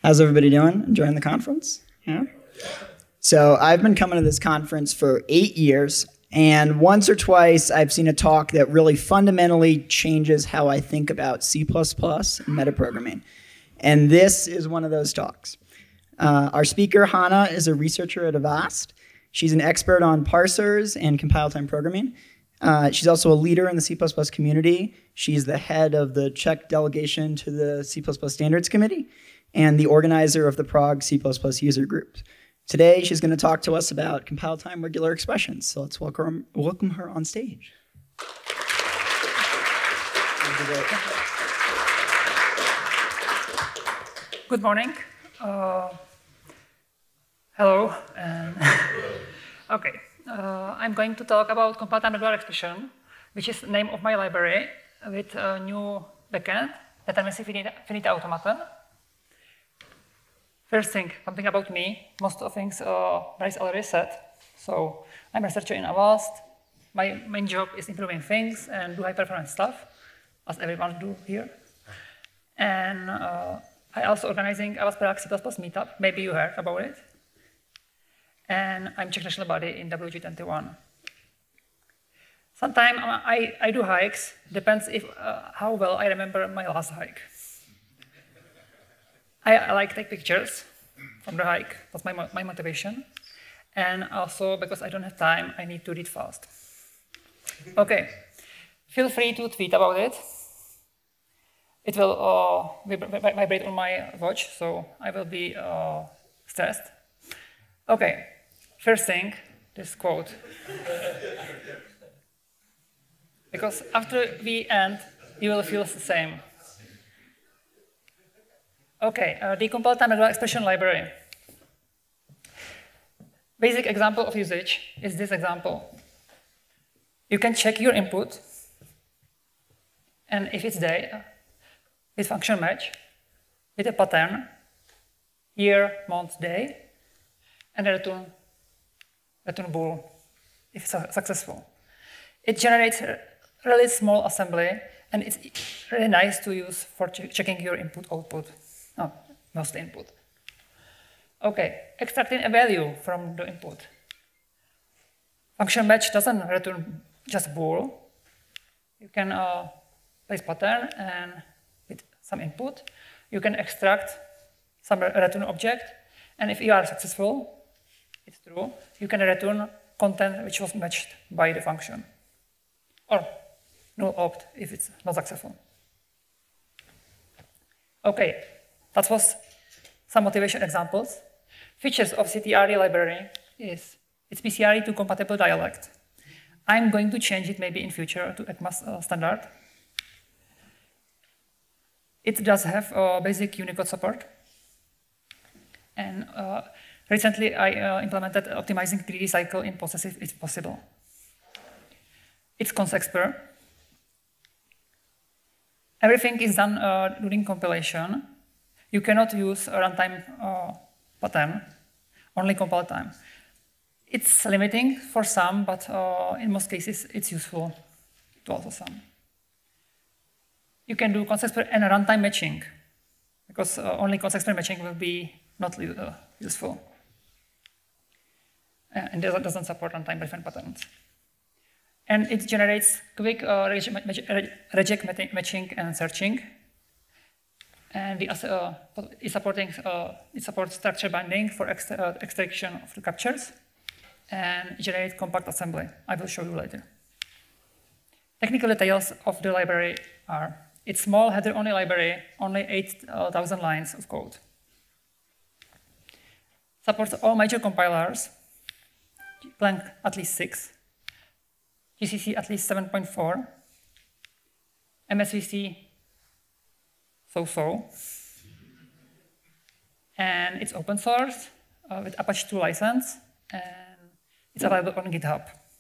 How's everybody doing? Enjoying the conference? Yeah? So I've been coming to this conference for 8 years, and once or twice I've seen a talk that really fundamentally changes how I think about C++ and metaprogramming. And this is one of those talks. Our speaker, Hana, is a researcher at Avast. She's an expert on parsers and compile-time programming. She's also a leader in the C++ community. She's the head of the Czech delegation to the C++ Standards Committee and the organizer of the Prague C++ user group. Today, she's going to talk to us about compile-time regular expressions. So let's welcome her on stage. Good morning. Hello. Okay. I'm going to talk about compile-time regular expression, which is the name of my library with a new backend, Deterministic Finite Automaton. First thing, something about me. Most of the things Bryce already said. So I'm a researcher in Avast. My main job is improving things and do high-performance stuff, as everyone do here. And I also organizing Avast Prague C++ meetup. Maybe you heard about it. And I'm Czech national body in WG21. Sometimes I do hikes. Depends if how well I remember my last hike. I like take pictures from the hike. That's my motivation. And also because I don't have time, I need to read fast. Okay, feel free to tweet about it. It will vibrate on my watch, so I will be stressed. Okay, first thing, this quote. Because after we end, you will feel the same. Okay, the compile-time regular expression library. Basic example of usage is this example. You can check your input, and if it's there, with function match, with a pattern, year, month, day, and return bool if it's successful. It generates a really small assembly, and it's really nice to use for checking your input-output. Oh, mostly input. Okay, extracting a value from the input. Function match doesn't return just bool. You can place pattern and with some input, you can extract some return object, and if you are successful, it's true, you can return content which was matched by the function. Or null opt if it's not successful. Okay. That was some motivation examples. Features of CTRE library is it's PCRE2 compatible dialect. I'm going to change it maybe in future to ECMAS standard. It does have basic Unicode support. And recently I implemented optimizing 3D cycle in possessive if possible. It's cons-expert. Everything is done during compilation. You cannot use a runtime pattern, only compile time. It's limiting for some, but in most cases, it's useful to also some. You can do cons-expert and runtime matching, because only cons-expert matching will be not useful. And it doesn't support runtime preferred patterns. And it generates quick reject matching and searching. And it supports structure binding for extraction of the captures and generate compact assembly. I will show you later. Technical details of the library are: it's small header-only library, only 8,000 lines of code. Supports all major compilers, Clang at least 6, GCC at least 7.4, MSVC so-so. And it's open source with Apache 2 license, and it's available on GitHub.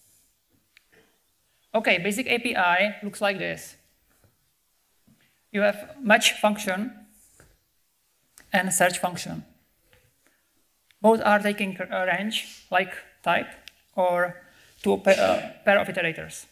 Okay, basic API looks like this. You have match function and search function. Both are taking a range, like type, or to a pair of iterators.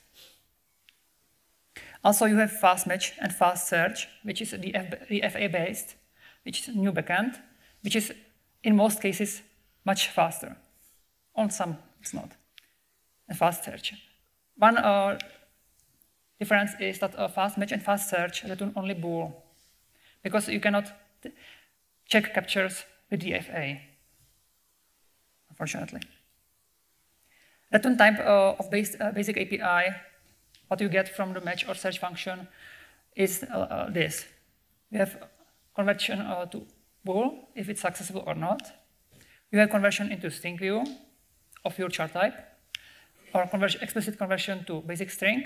Also, you have fast match and fast search, which is DFA based, which is a new backend, which is in most cases much faster. On some, it's not. A fast search. One difference is that a fast match and fast search return only bool, because you cannot check captures with DFA, unfortunately. Return type of basic API, what you get from the match or search function is this. We have conversion to bool, if it's successful or not. You have conversion into string view of your chart type, or explicit conversion to basic string.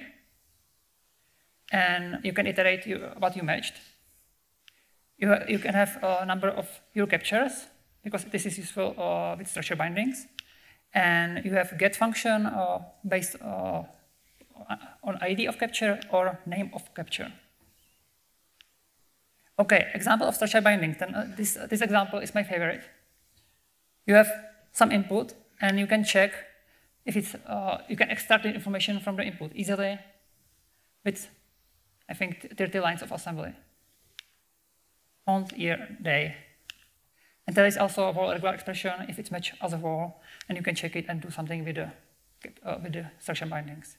And you can iterate what you matched. You can have a number of your captures, because this is useful with structure bindings. And you have get function based on ID of capture or name of capture. Okay, example of structure bindings. Then this example is my favorite. You have some input, and you can check if it's, you can extract the information from the input easily with, I think, 30 lines of assembly. Month, year, day. And there is also a whole regular expression if it's matched as a whole, and you can check it and do something with the structure bindings.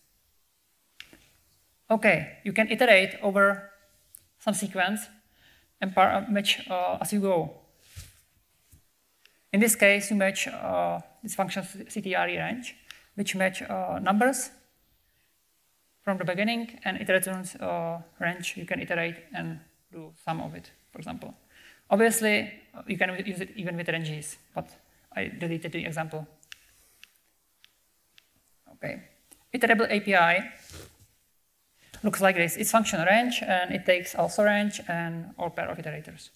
Okay, you can iterate over some sequence and match as you go. In this case, you match this function CTRE range, which match numbers from the beginning, and it returns range. You can iterate and do some of it, for example. Obviously, you can use it even with ranges, but I deleted the example. Okay, iterable API looks like this. It's function range, and it takes also range and all pair of iterators.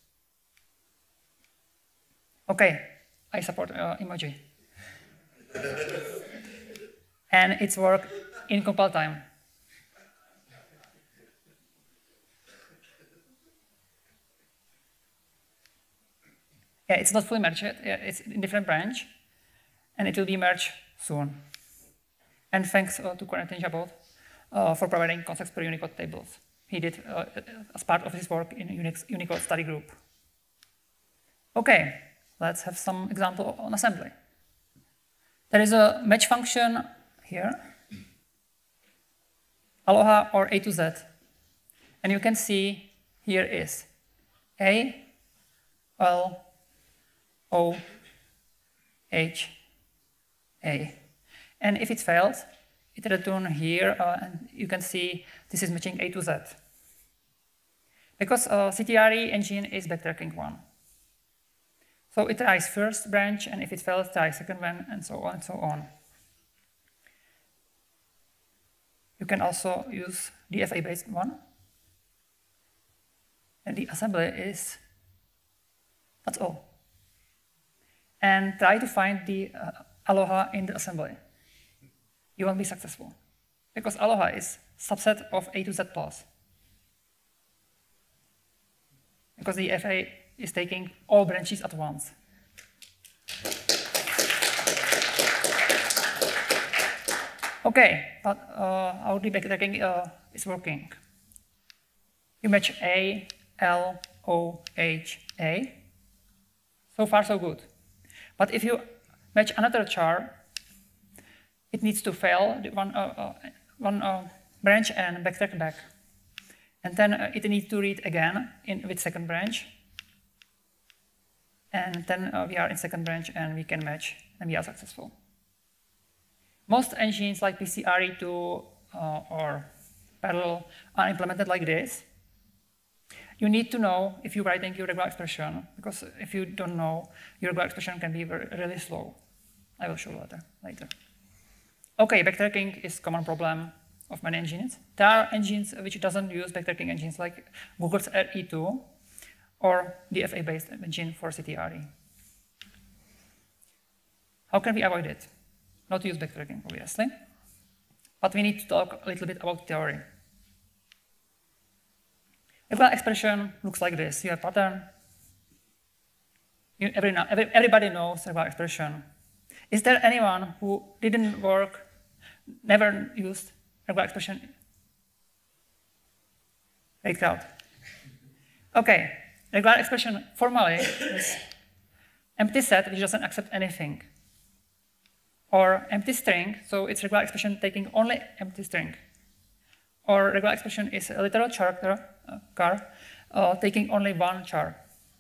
Okay, I support emoji. And it's work in compile time. Yeah, it's not fully merged yet. Yeah, it's in different branch, and it will be merged soon. And thanks to Corentin Jabot for providing context per Unicode tables. He did as part of his work in Unicode study group. Okay, let's have some example on assembly. There is a match function here, aloha or A to Z. And you can see here is A, L, O, H, A. And if it fails, it returns here, and you can see this is matching A to Z. Because CTRE engine is backtracking one. So it tries first branch, and if it fails, tries second one, and so on and so on. You can also use DFA-based one. And the assembly is, that's all. And try to find the aloha in the assembly. You won't be successful, because aloha is subset of A to Z plus. Because the FA is taking all branches at once. Okay, but how the backtracking is working. You match A, L, O, H, A. So far, so good. But if you match another char, it needs to fail one branch and backtrack back. And then it needs to read again with second branch. And then we are in second branch and we can match and we are successful. Most engines like PCRE2 or Parallel are implemented like this. You need to know if you're writing your regular expression, because if you don't know, your regular expression can be really slow. I will show later. Okay, backtracking is a common problem of many engines. There are engines which doesn't use backtracking engines like Google's RE2 or the FA-based engine for CTRE. How can we avoid it? Not use backtracking, obviously. But we need to talk a little bit about theory. Regular expression looks like this. You have pattern. Everybody knows regular expression. Is there anyone who didn't work, never used regular expression? Great crowd. Okay, regular expression formally is empty set which doesn't accept anything, or empty string, so it's regular expression taking only empty string, or regular expression is a literal character char taking only one char,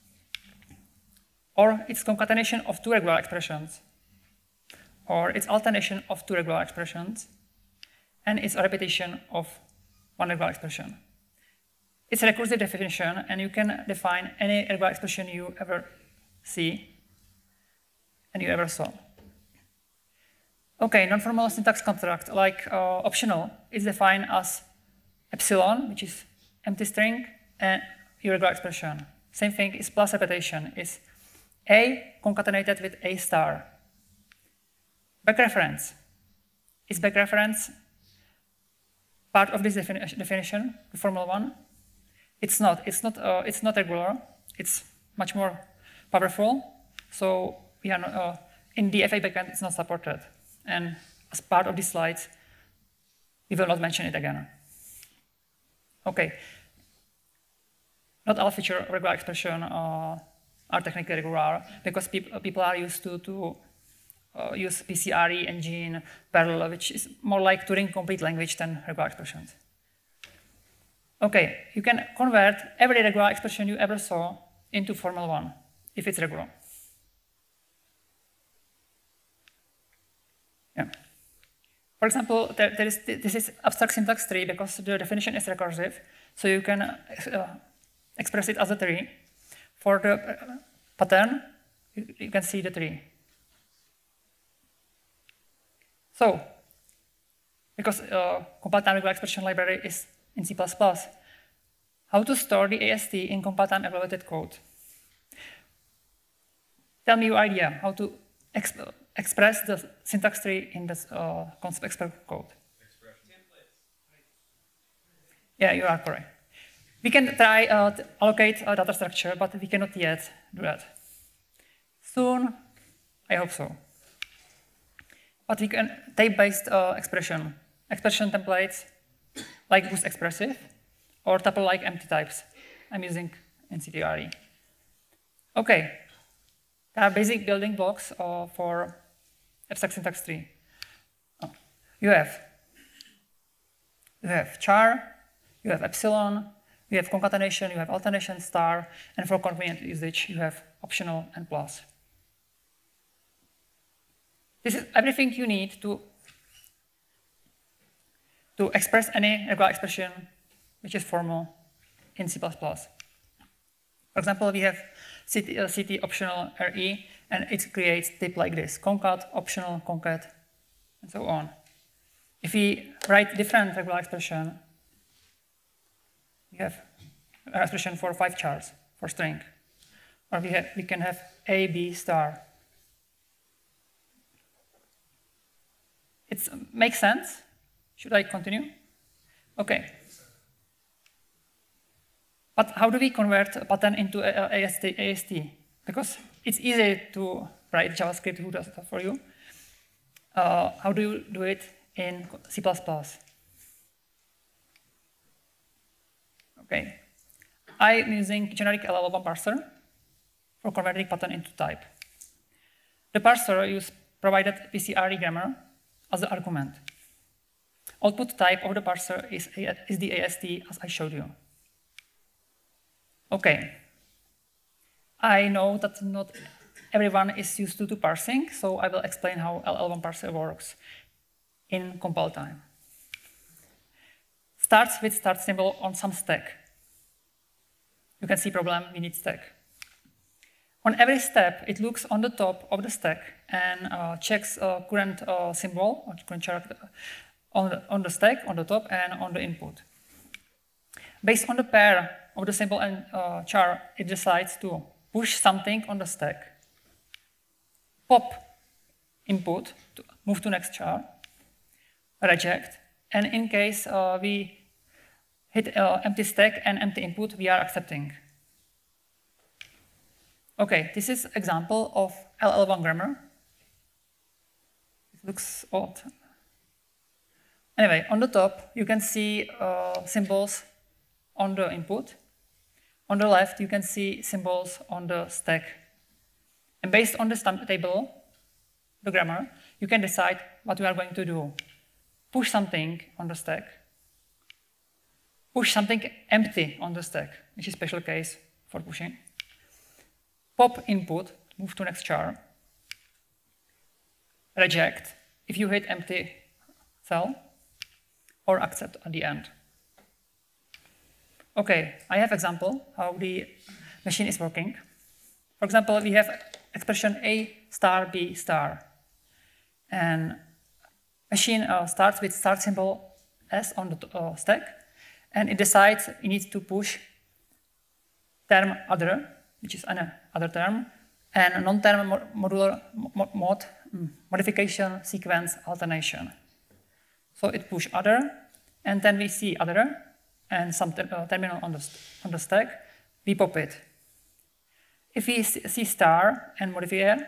or it's concatenation of two regular expressions, or it's alternation of two regular expressions, and it's a repetition of one regular expression. It's a recursive definition, and you can define any regular expression you ever see and you ever saw. Okay, non-formal syntax construct, like optional, is defined as epsilon, which is empty string, and irregular expression. Same thing is plus repetition, is A concatenated with A star. Back reference. Is back reference part of this definition, the formal one? It's not. It's not regular. It's much more powerful. So we are not, in DFA backend, it's not supported. And as part of these slides, we will not mention it again. Okay. Not all feature regular expression are technically regular because people are used to use PCRE engine, parallel, which is more like Turing complete language than regular expressions. Okay, you can convert every regular expression you ever saw into formal one, if it's regular. Yeah. For example, this is abstract syntax tree because the definition is recursive, so you can express it as a tree. For the pattern, you can see the tree. So, because compile-time regular expression library is in C++, how to store the AST in compile-time evaluated code? Tell me your idea how to express the syntax tree in this concept expert code. Yeah, you are correct. We can try to allocate a data structure, but we cannot yet do that. Soon, I hope so. But we can type-based expression templates like boost expressive or tuple like empty types. I'm using in CTRE. Okay, there are basic building blocks for abstract syntax tree. You have char, you have epsilon, you have concatenation, you have alternation star, and for convenient usage, you have optional and plus. This is everything you need to express any regular expression which is formal in C++. For example, we have CT optional RE, and it creates type like this: concat, optional, concat, and so on. If we write different regular expression, we have an expression for 5 chars for string, or we can have A, B star. It makes sense? Should I continue? Okay. But how do we convert a pattern into AST? Because it's easy to write JavaScript, who does that for you. How do you do it in C++? Okay. I'm using generic LL1 parser for converting pattern into type. The parser uses provided PCRE grammar as the argument. Output type of the parser is the AST as I showed you. Okay. I know that not everyone is used to parsing, so I will explain how LL1 parser works in compile time. Starts with start symbol on some stack. You can see problem, we need stack. On every step, it looks on the top of the stack and checks current symbol or current character on the stack, on the top, and on the input. Based on the pair of the symbol and char, it decides to push something on the stack, pop input, to move to next char, reject, and in case we hit empty stack and empty input, we are accepting. Okay, this is example of LL1 grammar. It looks odd. Anyway, on the top, you can see symbols on the input. On the left, you can see symbols on the stack. And based on this table, the grammar, you can decide what you are going to do. Push something on the stack. Push something empty on the stack, which is a special case for pushing. Pop input, move to next char. Reject if you hit empty cell, or accept at the end. Okay, I have example how the machine is working. For example, we have expression A star B star. And machine starts with start symbol S on the stack, and it decides it needs to push term other, which is another term, and non-term modular mode modification sequence alternation. So it push other, and then we see other, and some terminal on the stack, we pop it. If we see star and modifier,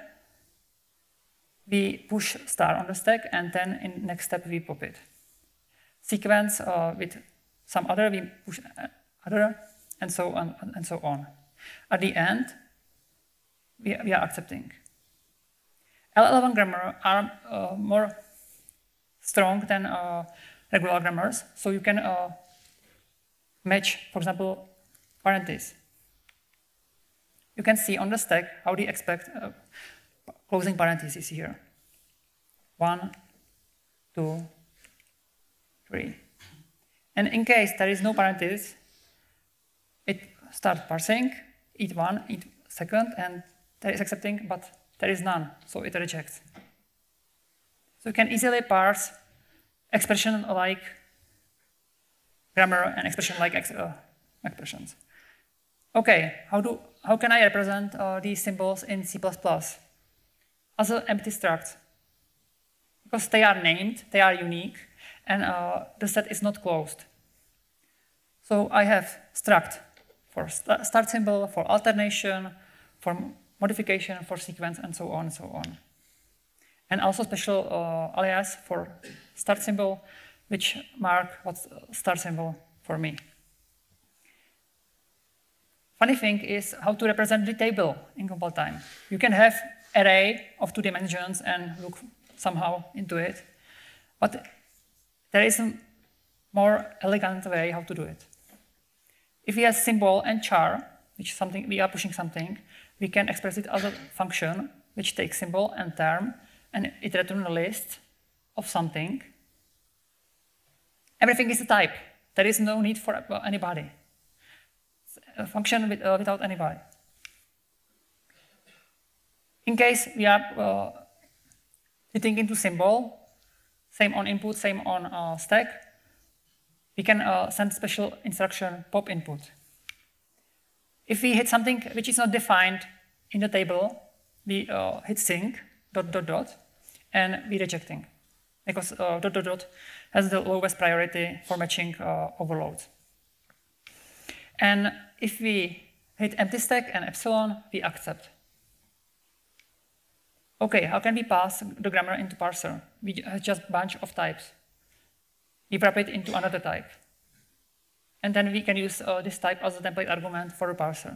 we push star on the stack, and then in next step we pop it. Sequence with some other, we push other, and so on and so on. At the end, we are accepting. L11 grammar are more strong than regular grammars, so you can match, for example, parentheses. You can see on the stack how they expect closing parentheses here. 1, 2, 3. And in case there is no parenthesis, it starts parsing, each one, each second, and there is accepting, but there is none, so it rejects. So you can easily parse expression like grammar and expression like expressions. Okay, how can I represent these symbols in C++? As an empty struct. Because they are named, they are unique, and the set is not closed. So I have struct for start symbol, for alternation, for modification, for sequence, and so on and so on. And also special alias for start symbol, which mark what's start symbol for me. Funny thing is how to represent the table in compile time. You can have array of 2 dimensions and look somehow into it, but there is a more elegant way how to do it. If we have symbol and char, which is something we are pushing something, we can express it as a function which takes symbol and term, and it returns a list of something. Everything is a type. There is no need for anybody. It's a function without anybody. In case we are hitting into symbol, same on input, same on stack, we can send special instruction pop input. If we hit something which is not defined in the table, we hit sync dot dot dot, and we rejecting, because dot dot dot has the lowest priority for matching overloads. And if we hit empty stack and epsilon, we accept. Okay, how can we pass the grammar into parser? We have just a bunch of types. We wrap it into another type. And then we can use this type as a template argument for a parser.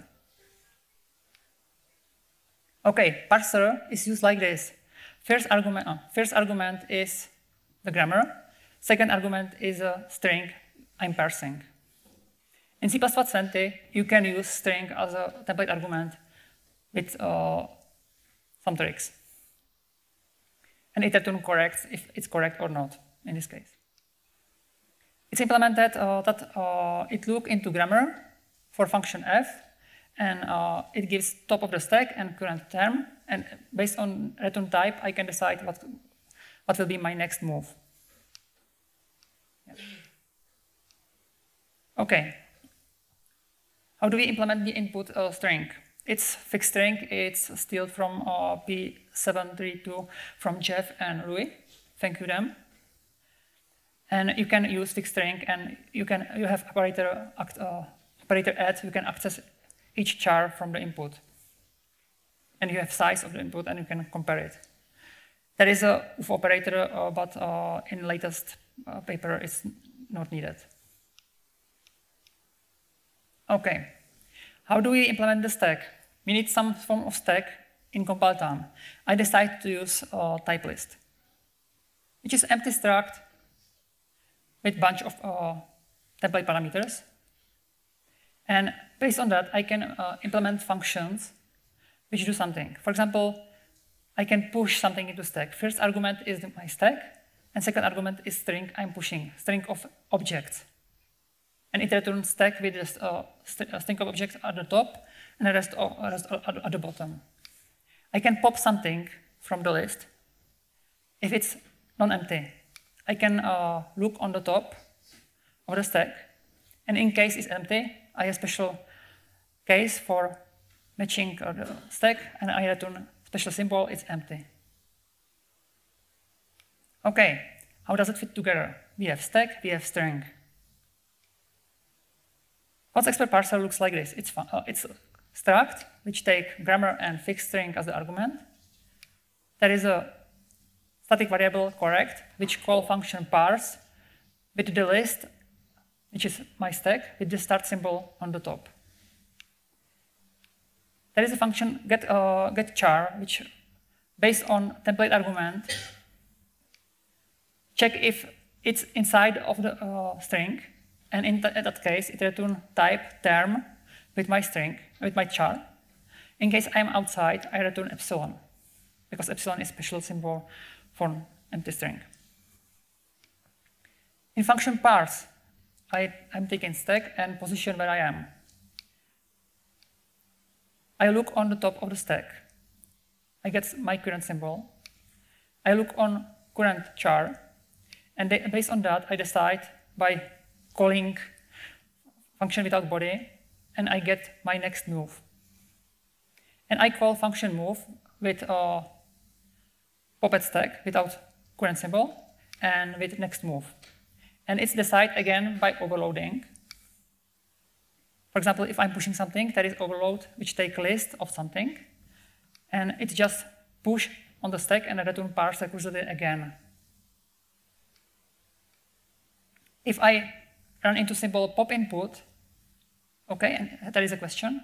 Okay, parser is used like this. First argument is the grammar. Second argument is a string I'm parsing. In C++20, you can use string as a template argument with some tricks. And it returns correct if it's correct or not, in this case. It's implemented that it looks into grammar for function f, and it gives top of the stack and current term, and based on return type, I can decide what will be my next move. Yeah. Okay. How do we implement the input string? It's fixed string. It's stealed from P732 from Jeff and Louis. Thank you them. And you can use fixed string, and you have operator add. You can access each char from the input, and you have size of the input, and you can compare it. There is a UF operator, but in latest paper it's not needed. Okay, how do we implement the stack? We need some form of stack in compile time, I decide to use type list, which is empty struct with bunch of template parameters. And based on that, I can implement functions which do something. For example, I can push something into stack. First argument is my stack, and second argument is string I'm pushing, string of objects. And it returns stack with a string of objects at the top and the rest at the bottom. I can pop something from the list if it's non-empty. I can look on the top of the stack, and in case it's empty, I have a special case for matching the stack, and I return special symbol, it's empty. Okay, how does it fit together? We have stack, we have string. What's expert parser looks like this. It's struct, which take grammar and fixed string as the argument. There is a static variable correct, which call function parse with the list, which is my stack, with the start symbol on the top. There is a function get char, which based on template argument, check if it's inside of the string, and in that case, it returns type term with my string, with my char. In case I'm outside, I return epsilon, because epsilon is special symbol for empty string. In function parse, I'm taking stack and position where I am. I look on the top of the stack. I get my current symbol. I look on current char, and based on that, I decide by calling function without body, and I get my next move. And I call function move with pop at stack without current symbol and with next move. And it's decided again by overloading. For example, if I'm pushing something, there is overload which take list of something, and it's just push on the stack and return parse recursively again. If I run into symbol pop input, okay, and there is a question.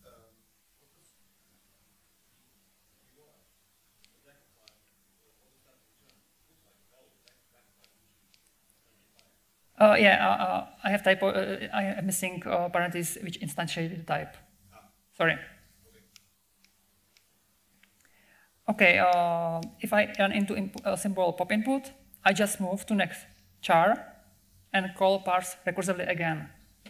I have typo. I am missing parentheses which instantiate the type. Sorry. Okay. If I run into symbol pop input, I just move to next char and call parse recursively again.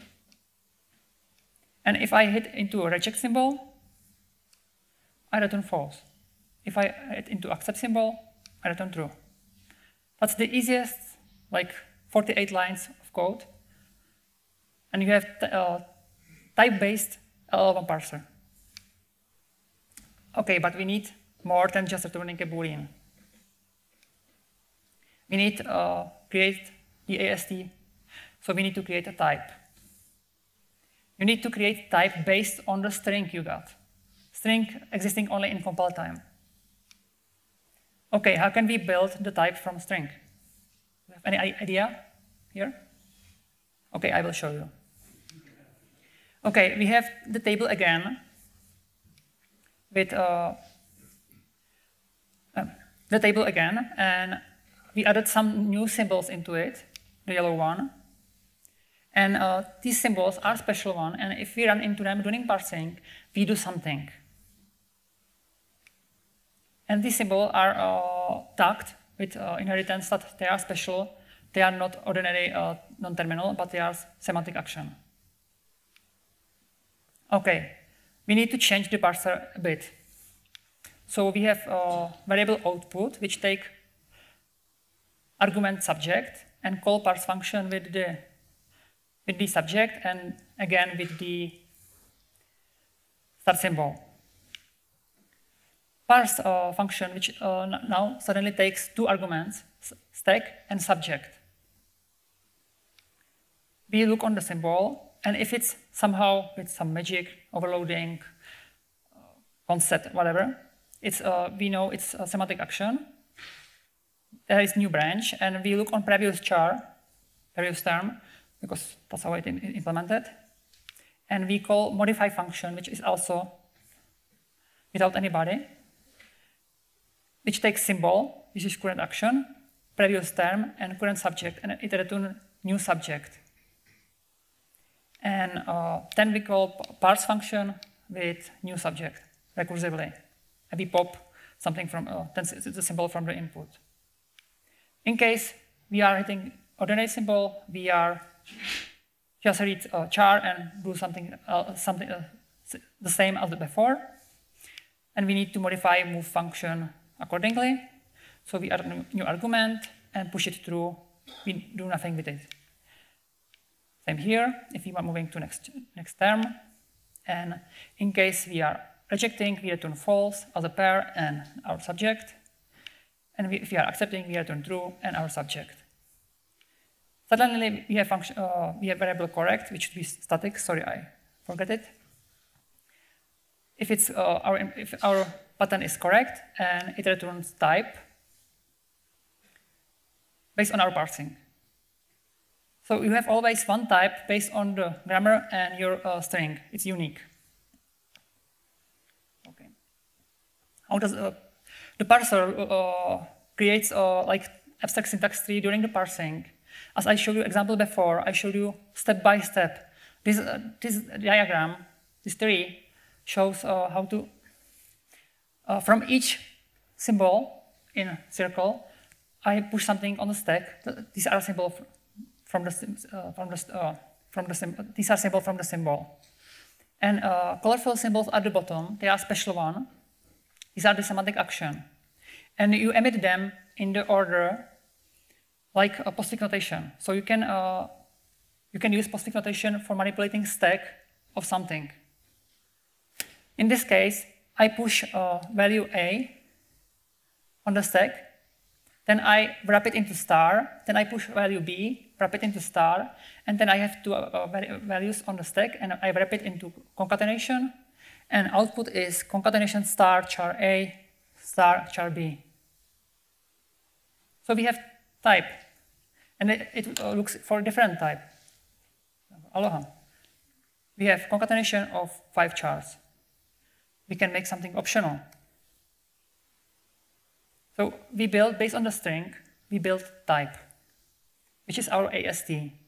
And if I hit into a reject symbol, I return false. If I hit into accept symbol, I return true. That's the easiest, like 48 lines of code. And you have type-based LLM parser. Okay, but we need more than just returning a Boolean. We need to create the AST, so we need to create a type. You need to create type based on the string you got. String existing only in compile time. Okay, how can we build the type from string? Any idea here? Okay, I will show you. Okay, we have the table again with the table again, and we added some new symbols into it, the yellow one. And these symbols are special one, and if we run into them during parsing, we do something. And these symbols are tagged with inheritance that they are special. They are not ordinary non-terminal, but they are semantic action. Okay, we need to change the parser a bit. So we have a variable output, which take argument subject and call parse function with the subject, and again with the start symbol. Parse function, which now suddenly takes two arguments, stack and subject. We look on the symbol, and if it's somehow with some magic, overloading, concept, whatever, we know it's a semantic action. There is new branch, and we look on previous char, previous term, because that's how it implemented. And we call modify function, which is also without any body. which takes symbol, which is current action, previous term, and current subject, and it returns new subject. And then we call parse function with new subject recursively. And we pop something from the symbol from the input. In case we are hitting ordinary symbol, we are just read char and do something the same as before. And we need to modify move function accordingly. So we add a new argument and push it through. We do nothing with it. Same here, if we are moving to next term. And in case we are rejecting, we return false as a pair and our subject. And if we are accepting, we return true and our subject. Suddenly, we have variable correct, which should be static. Sorry, I forgot it. If our pattern is correct and it returns type based on our parsing. So you have always one type based on the grammar and your string. It's unique. Okay. How does the parser creates like abstract syntax tree during the parsing? As I showed you example before, I showed you step by step. This diagram, this tree, shows how to from each symbol in a circle, I push something on the stack. These are symbols from the symbol. And colorful symbols at the bottom, they are special one. These are the semantic action. And you emit them in the order like a postfix notation. So you can use postfix notation for manipulating stack of something. In this case, I push value A on the stack, then I wrap it into star, then I push value B, wrap it into star, and then I have two values on the stack, and I wrap it into concatenation, and output is concatenation star char A, star char B. So we have type, and it looks for a different type. Aloha. We have concatenation of 5 chars. We can make something optional. So we build, based on the string, we build type, which is our AST.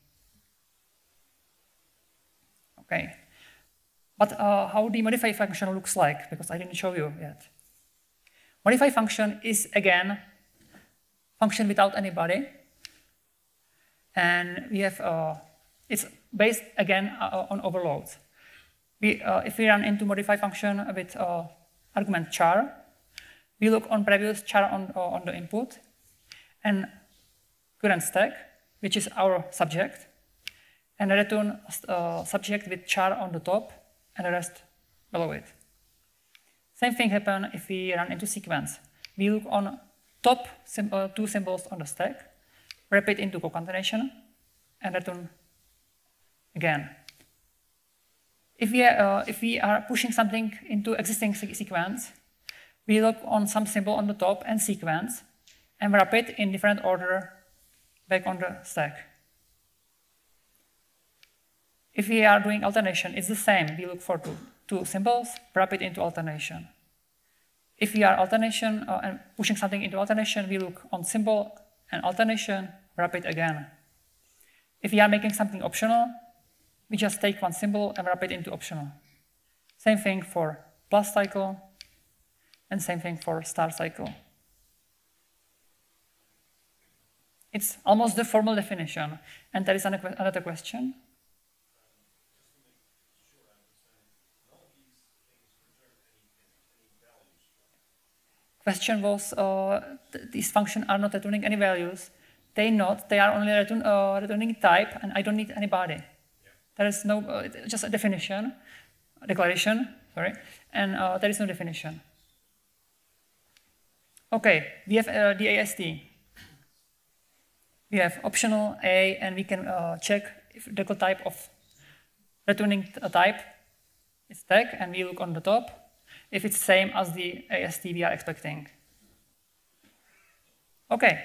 Okay. But how the modify function looks like, because I didn't show you yet. Modify function is, again, function without any body. And we have, it's based, again, on overloads. If we run into modify function with argument char, we look on previous char on the input, and current stack, which is our subject, and return subject with char on the top, and the rest below it. Same thing happens if we run into sequence. We look on top 2 symbols on the stack, wrap it into concatenation, and return again. If we are pushing something into existing sequence, we look on some symbol on the top and sequence, and wrap it in different order back on the stack. If we are doing alternation, it's the same. We look for two symbols, wrap it into alternation. If we are alternation and pushing something into alternation, we look on symbol and alternation, wrap it again. If we are making something optional, we just take one symbol and wrap it into optional. Same thing for plus cycle, and same thing for star cycle. It's almost the formal definition. And there is another question. Question was, these functions are not returning any values. They are only returning type, and I don't need any body. There is no, just a declaration, sorry, and there is no definition. Okay, we have the AST. We have optional A, and we can check if the type of returning a type is stack, and we look on the top if it's same as the AST we are expecting. Okay.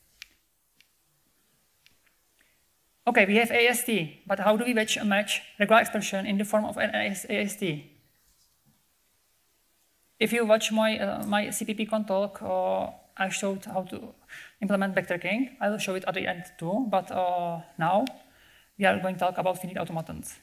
Okay, we have AST, but how do we match regular expression in the form of an AST? If you watch my CppCon talk, I showed how to implement backtracking. I will show it at the end too, but now we are going to talk about finite automatons.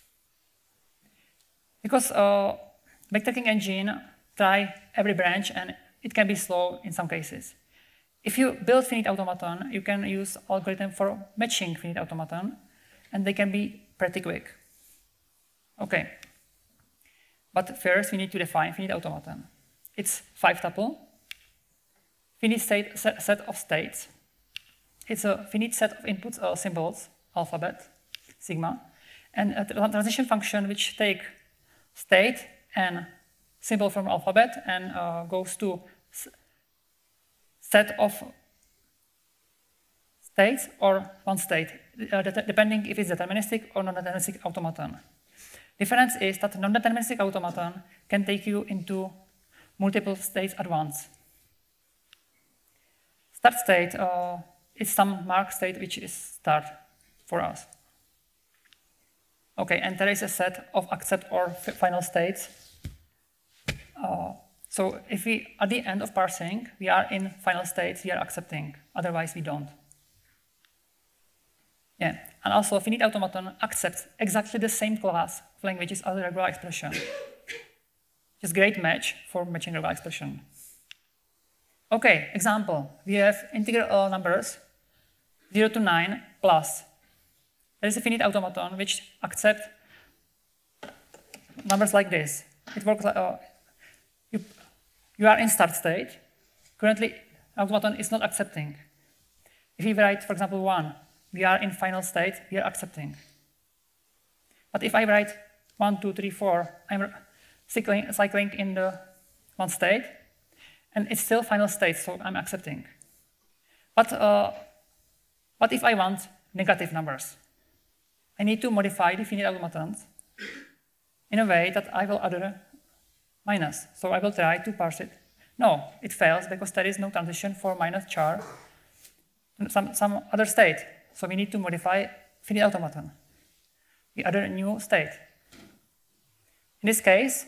Because backtracking engine try every branch and it can be slow in some cases. If you build finite automaton, you can use algorithm for matching finite automaton, and they can be pretty quick. Okay. But first, we need to define finite automaton. It's 5-tuple, finite set of states. It's a finite set of inputs or symbols, alphabet, sigma, and a transition function which take state and symbol from alphabet and goes to set of states or one state, depending if it's deterministic or non-deterministic automaton. Difference is that non-deterministic automaton can take you into multiple states at once. Start state is some mark state which is start for us. Okay, and there is a set of accept or final states. So if we, at the end of parsing, we are in final states, we are accepting, otherwise we don't. Yeah, and also finite automaton accepts exactly the same class of languages as a regular expression. Just great match for matching regular expression. Okay, example, we have integer numbers 0 to 9 plus. There is a finite automaton which accepts numbers like this. It works like, you are in start state. Currently, automaton is not accepting. If we write, for example, 1, we are in final state, we are accepting. But if I write 1, 2, 3, 4, I'm cycling in the one state, and it's still final state, so I'm accepting. But if I want negative numbers, I need to modify the finite automatons in a way that I will add a minus. So I will try to parse it. No, it fails because there is no transition for minus char to some other state. So we need to modify finite automaton. We add a new state. In this case,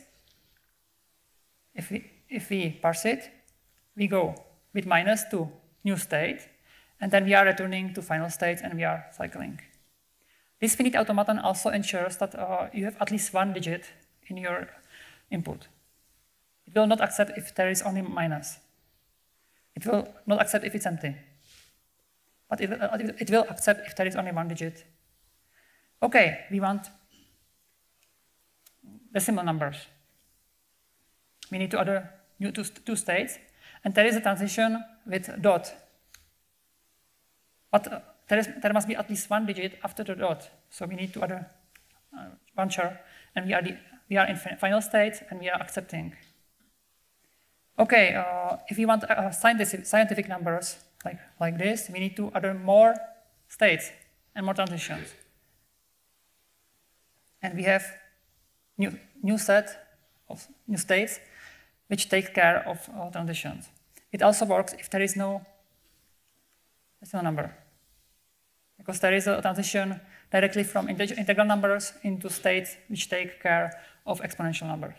if we parse it, we go with minus to new state, and then we are returning to final state and we are cycling. This finite automaton also ensures that you have at least one digit in your input. It will not accept if there is only minus. It will not accept if it's empty. But it will accept if there is only one digit. Okay, we want decimal numbers. We need to add new two states, and there is a transition with dot. But there must be at least one digit after the dot. So we need to add one char, and we are in final state, and we are accepting. Okay, if we want scientific numbers like this, we need to add more states and more transitions. And we have new set of new states which take care of transitions. It also works if there is no decimal number, because there is a transition directly from integral numbers into states which take care of exponential numbers.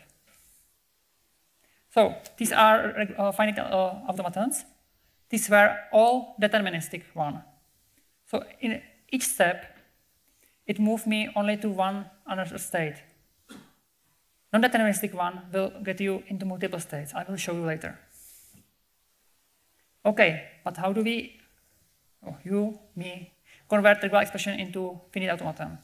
So these are finite automatons. These were all deterministic one. So in each step, it moved me only to one another state. Non-deterministic one will get you into multiple states. I will show you later. Okay, but how do we, me, convert regular expression into finite automaton?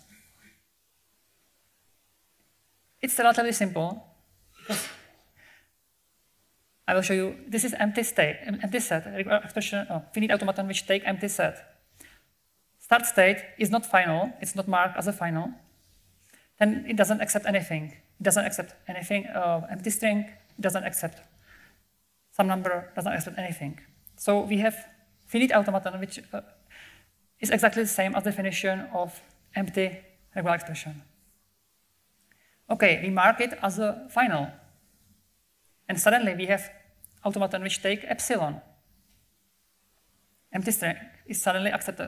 It's relatively simple, because I will show you, this is empty state, empty set, regular expression, finite automaton which take empty set. Start state is not final, it's not marked as a final. Then it doesn't accept anything. It doesn't accept anything, empty string, it doesn't accept some number, doesn't accept anything. So we have finite automaton which is exactly the same as the definition of empty regular expression. Okay, we mark it as a final. And suddenly we have automaton which take epsilon. Empty string is suddenly accepted.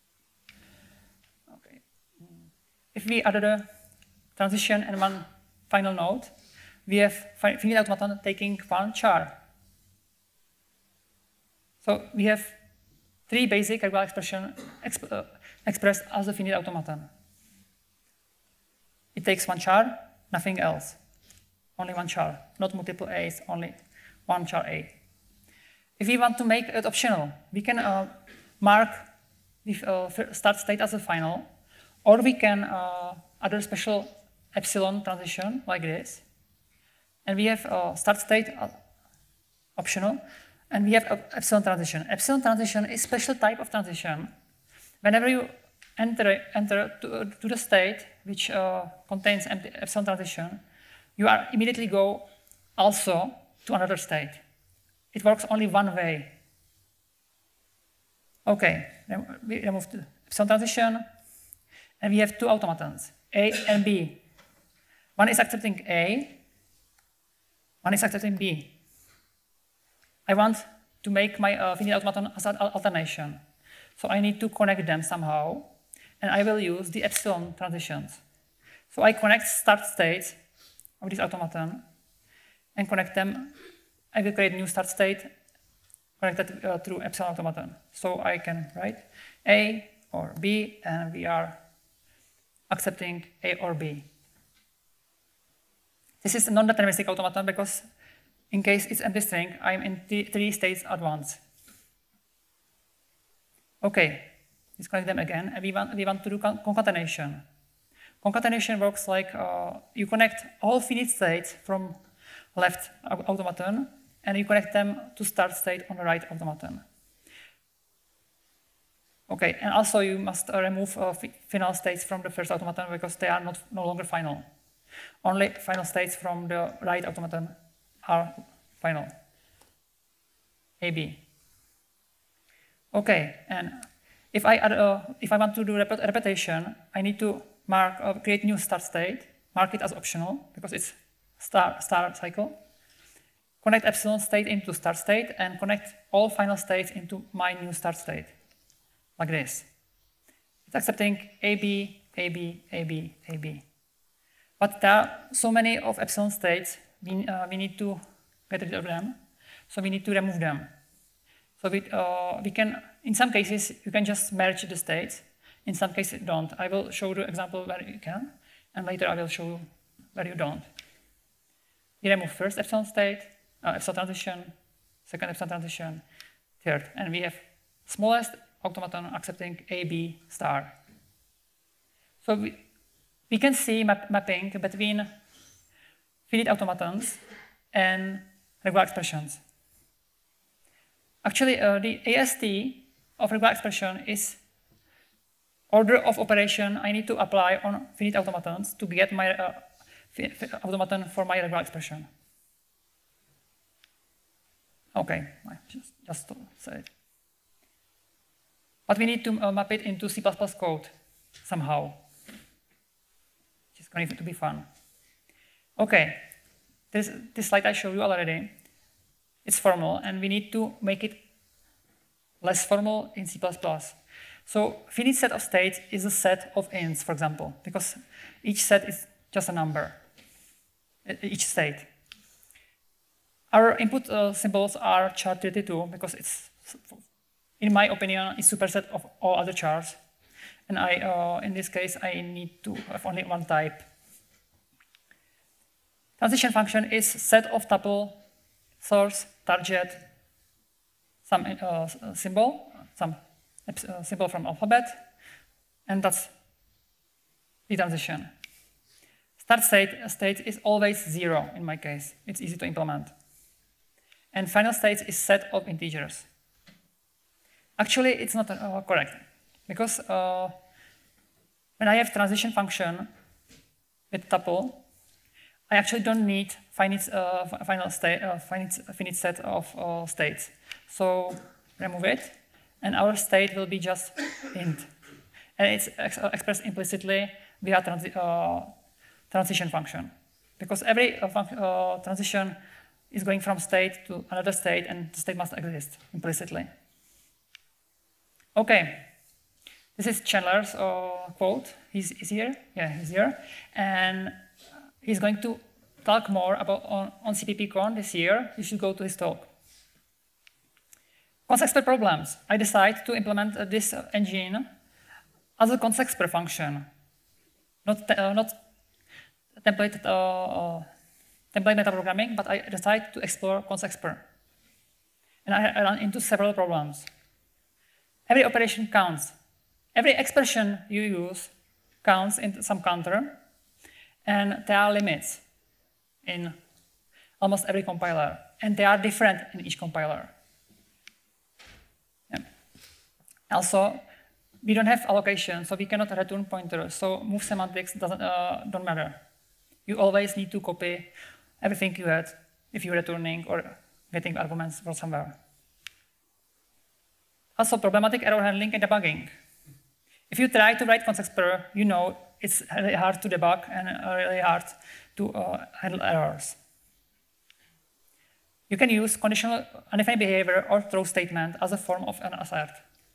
Okay. If we added a transition and one final node, we have finite automaton taking one char. So we have three basic regular expressions expressed as a finite automaton. It takes one char, nothing else. Only one char, not multiple A's, only one char A. If we want to make it optional, we can mark the start state as a final, or we can add a special epsilon transition like this. And we have start state optional, and we have epsilon transition. Epsilon transition is a special type of transition. Whenever you enter to the state which contains epsilon transition, you are immediately go also to another state. It works only one way. Okay, we remove the epsilon transition, and we have two automatons, A and B. One is accepting A, one is accepting B. I want to make my finite automaton as an alternation. So I need to connect them somehow, and I will use the epsilon transitions. So I connect start states of this automaton and connect them. I will create a new start state connected through epsilon automaton. So I can write A or B, and we are accepting A or B. This is a non-deterministic automaton because in case it's empty string, I'm in three states at once. Okay, let's connect them again, and we want to do concatenation. Concatenation works like you connect all finite states from left automaton, and you connect them to start state on the right automaton. Okay, and also you must remove final states from the first automaton because they are no longer final. Only final states from the right automaton are final. AB. Okay, and if I want to do repetition, I need to create new start state, mark it as optional because it's star cycle. Connect epsilon state into start state and connect all final states into my new start state, like this. It's accepting AB, AB, AB, AB. But there are so many of epsilon states, we need to get rid of them, so we need to remove them. So we can, in some cases, you can just merge the states. In some cases, don't. I will show the example where you can, and later I will show you where you don't. We remove first epsilon state, epsilon transition, second epsilon transition, third, and we have smallest automaton accepting AB star. So we can see mapping between finite automatons and regular expressions. Actually, the AST of regular expression is order of operation I need to apply on finite automatons to get my automaton for my regular expression. Okay, just to say it. But we need to map it into C++ code somehow. It's going to be fun. Okay, this slide I showed you already. It's formal, and we need to make it less formal in C++. So finite set of states is a set of ints, for example, because each set is just a number, each state. Our input symbols are char 32 because it's, in my opinion, it's superset of all other chars. And in this case, I need to have only one type. Transition function is set of tuple, source, target, some symbol, some symbol from alphabet, and that's the transition. Start state is always 0 in my case. It's easy to implement. And final state is set of integers. Actually, it's not correct because when I have transition function with tuple, I actually don't need finite set of states. So remove it, and our state will be just int. And it's expressed implicitly via transition function. Because every transition is going from state to another state, and the state must exist implicitly. Okay, this is Chandler's quote. He's here. Yeah, he's here. And he's going to talk more about on CppCon this year. You should go to his talk. Const_expr problems. I decided to implement this engine as a const_expr function, not template metaprogramming, but I decided to explore const_expr. And I ran into several problems. Every operation counts. Every expression you use counts in some counter, and there are limits in almost every compiler, and they are different in each compiler. Yeah. Also, we don't have allocation, so we cannot return pointers, so move semantics don't matter. You always need to copy everything you had if you're returning or getting arguments from somewhere. Also, problematic error handling and debugging. If you try to write const_expr, you know it's really hard to debug and really hard to handle errors. You can use conditional undefined behavior or throw statement as a form of an assert.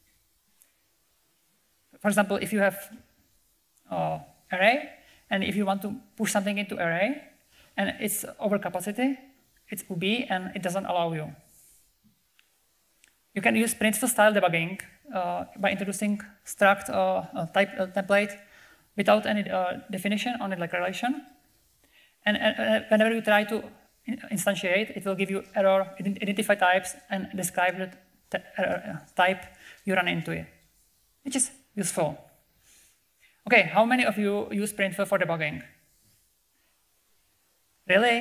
For example, if you have array, and if you want to push something into array, and it's over capacity, it's UB, and it doesn't allow you. You can use principal-style debugging by introducing struct type template without any definition, only like relation. And whenever you try to instantiate, it will give you error, identify types, and describe the type you run into it, which is useful. Okay, how many of you use printful for debugging? Really?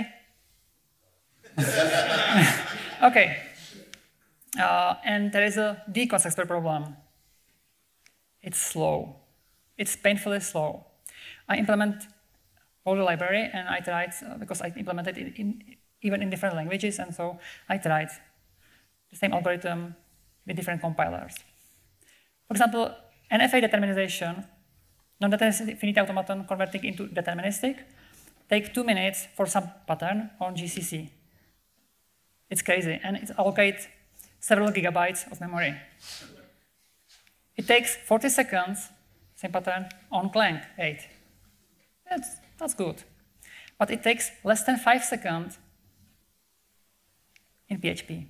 Okay. And there is a const_expr problem. It's slow. It's painfully slow. I implement all the library, and I tried, because I implemented it even in different languages, and so I tried the same algorithm with different compilers. For example, NFA determinization, non-deterministic finite automaton converting into deterministic, take 2 minutes for some pattern on GCC. It's crazy, and it allocates several gigabytes of memory. It takes 40 seconds, same pattern, on Clang 8. That's good. But it takes less than 5 seconds in PHP.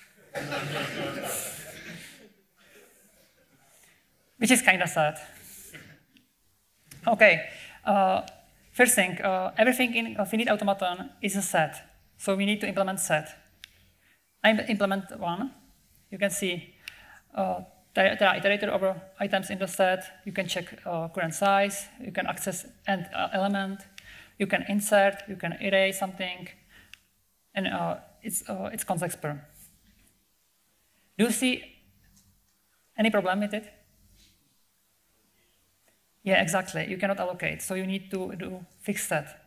Which is kind of sad. Okay, first thing, everything in a finite automaton is a set. So we need to implement set. I implement one. You can see there are iterator over items in the set. You can check current size. You can access end element. You can insert. You can erase something. And it's const_expr. Do you see any problem with it? Yeah, exactly. You cannot allocate. So you need to do fixed set.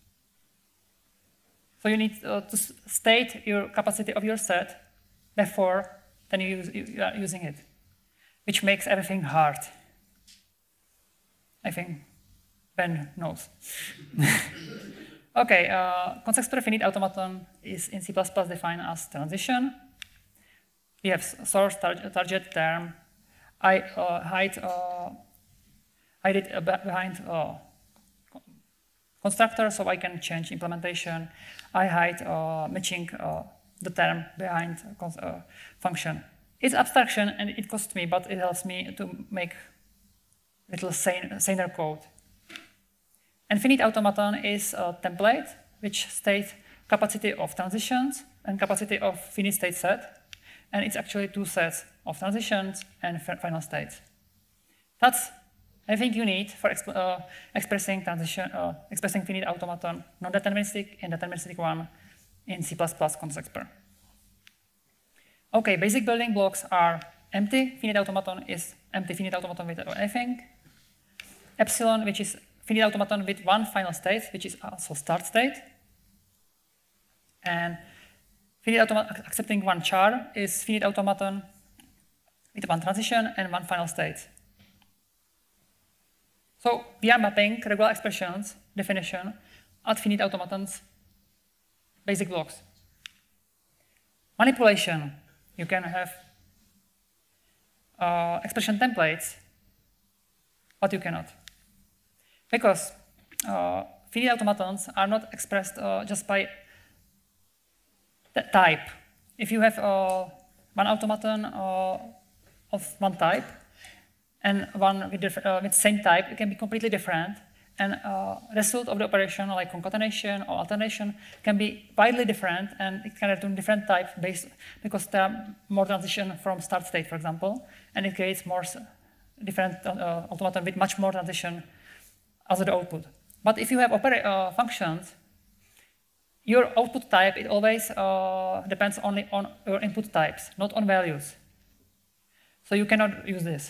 So you need to state your capacity of your set before then you are using it, which makes everything hard. I think Ben knows. Okay, const_expr finite automaton is in C++ defined as transition. We have source, target, term. I hide it behind constructor, so I can change implementation. I hide matching the term behind function. It's abstraction, and it costs me, but it helps me to make little saner code. And finite automaton is a template which states capacity of transitions and capacity of finite state set. And it's actually 2 sets of transitions and final states. That's everything you need for expressing finite automaton, non-deterministic and deterministic one in C++ const_expr. Okay, basic building blocks are empty finite automaton is empty finite automaton with anything. Epsilon, which is finite automaton with 1 final state, which is also start state. And finite automaton accepting 1 char is finite automaton with 1 transition and 1 final state. So we are mapping regular expressions definition at finite automatons basic blocks. Manipulation. You can have expression templates, but you cannot. Because finite automatons are not expressed just by type. If you have one automaton of one type and one with same type, it can be completely different. And result of the operation, like concatenation or alternation, can be widely different, and it can return different types because there are more transition from start state, for example, and it creates more different automaton with much more transition as the output. But if you have functions, your output type, it always depends only on your input types, not on values. So you cannot use this.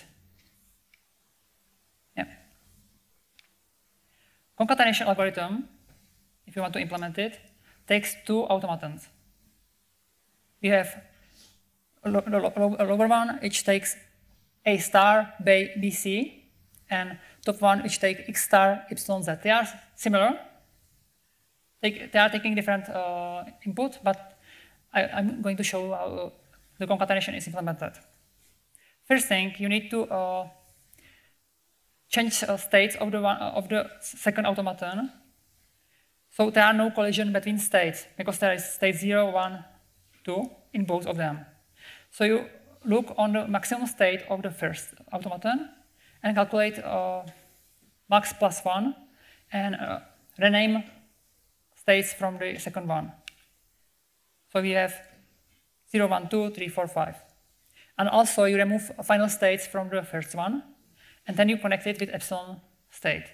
Yeah. Concatenation algorithm, if you want to implement it, takes two automatons. We have a lower one, which takes A star, B, C, and top one, which takes X star, Y, Z. They are similar. They are taking different input, but I'm going to show how the concatenation is implemented. First thing, you need to change states of the second automaton. So there are no collision between states, because there is state 0, 1, 2 in both of them. So you look on the maximum state of the first automaton and calculate max plus 1 and rename states from the second one. So we have 0, 1, 2, 3, 4, 5. And also you remove final states from the first one, and then you connect it with epsilon state.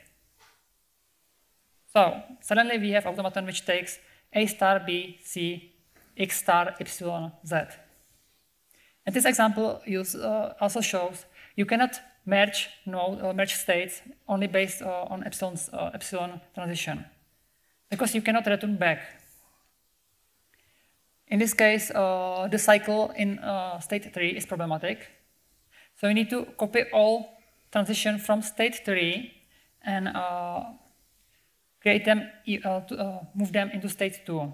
So suddenly we have automaton which takes A star, B, C, X star, Y, Z. And this example also shows you cannot merge states only based on epsilon transition, because you cannot return back. In this case, the cycle in state 3 is problematic. So you need to copy all transition from state 3 and create them, move them into state 2.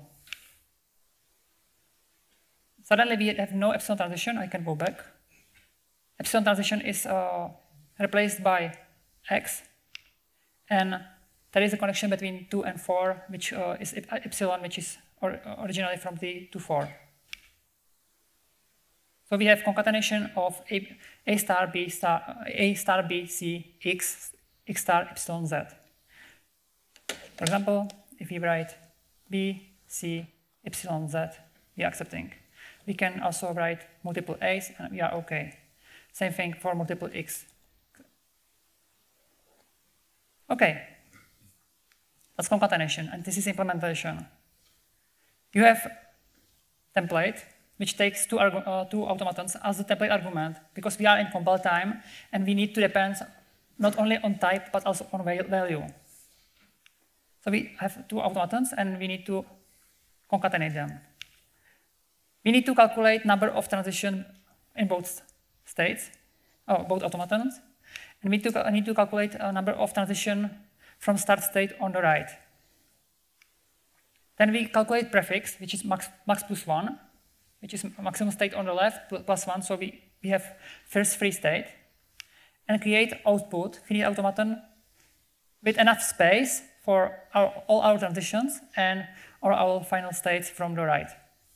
Suddenly we have no epsilon transition. I can go back. Epsilon transition is replaced by X, and there is a connection between 2 and 4, which is epsilon, which is originally from 3 to 4. So we have concatenation of A star, B star, A star, B, C, X, X star, Y, Z. For example, if we write B, C, Y, Z, we are accepting. We can also write multiple A's, and we are OK. Same thing for multiple X. OK. That's concatenation, and this is implementation. You have template, which takes two automatons as the template argument, because we are in compile time, and we need to depend not only on type, but also on value. So we have two automatons, and we need to concatenate them. We need to calculate number of transitions in both states, both automatons, and we need to calculate a number of transitions from start state on the right. Then we calculate prefix, which is max plus 1, which is maximum state on the left plus 1, so we have first free state, and create output, finite automaton, with enough space for all our transitions and our final states from the right.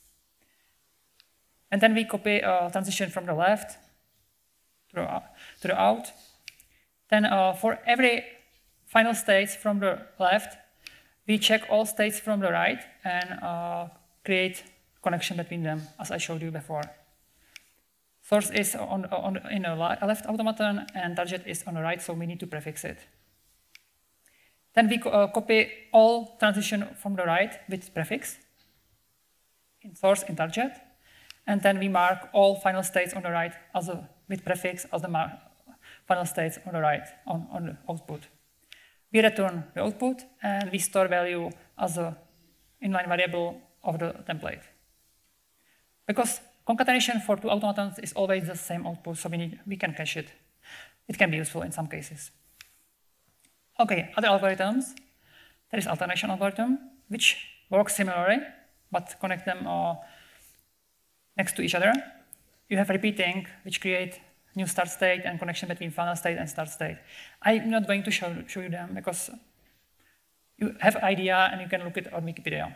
And then we copy transition from the left to the out. Then for every final states from the left, we check all states from the right and create connection between them, as I showed you before. Source is in the left automaton, and target is on the right, so we need to prefix it. Then we copy all transition from the right with prefix in source in target, and then we mark all final states on the right with prefix as the final states on the right on the output. We return the output, and we store value as an inline variable of the template. Because concatenation for two automatons is always the same output, so we can cache it. It can be useful in some cases. Okay, other algorithms. There is alternation algorithm, which works similarly, but connect them next to each other. You have repeating, which create new start state and connection between final state and start state. I'm not going to show you them, because you have an idea and you can look it on Wikipedia.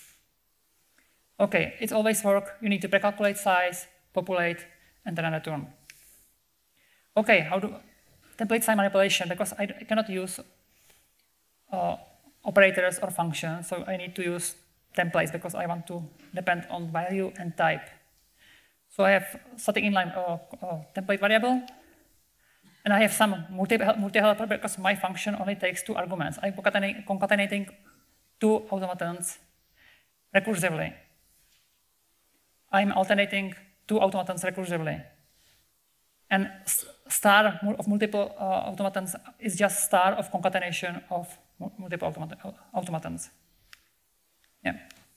Okay, it's always work. You need to precalculate size, populate, and then return. Okay, how do template sign manipulation? Because I cannot use operators or functions, so I need to use templates because I want to depend on value and type. So I have static inline template variable, and I have some multi-helper because my function only takes 2 arguments. I'm concatenating 2 automatons recursively. I'm alternating 2 automatons recursively. And star of multiple automatons is just star of concatenation of multiple automatons. Yeah.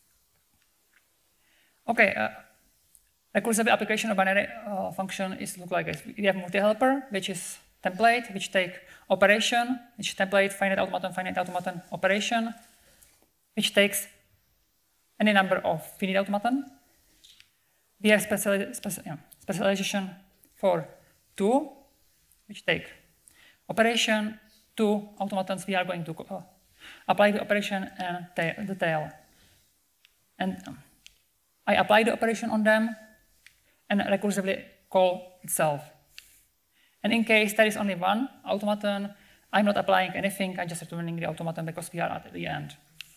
Okay. Recursive application of binary function look like this. We have multi-helper, which is template, which take operation, which template finite automaton operation, which takes any number of finite automaton. We have specialization for 2, which take operation, 2 automatons. We are going to apply the operation and the tail. And I apply the operation on them and recursively call itself. And in case there is only 1 automaton, I'm not applying anything, I'm just returning the automaton because we are at the end.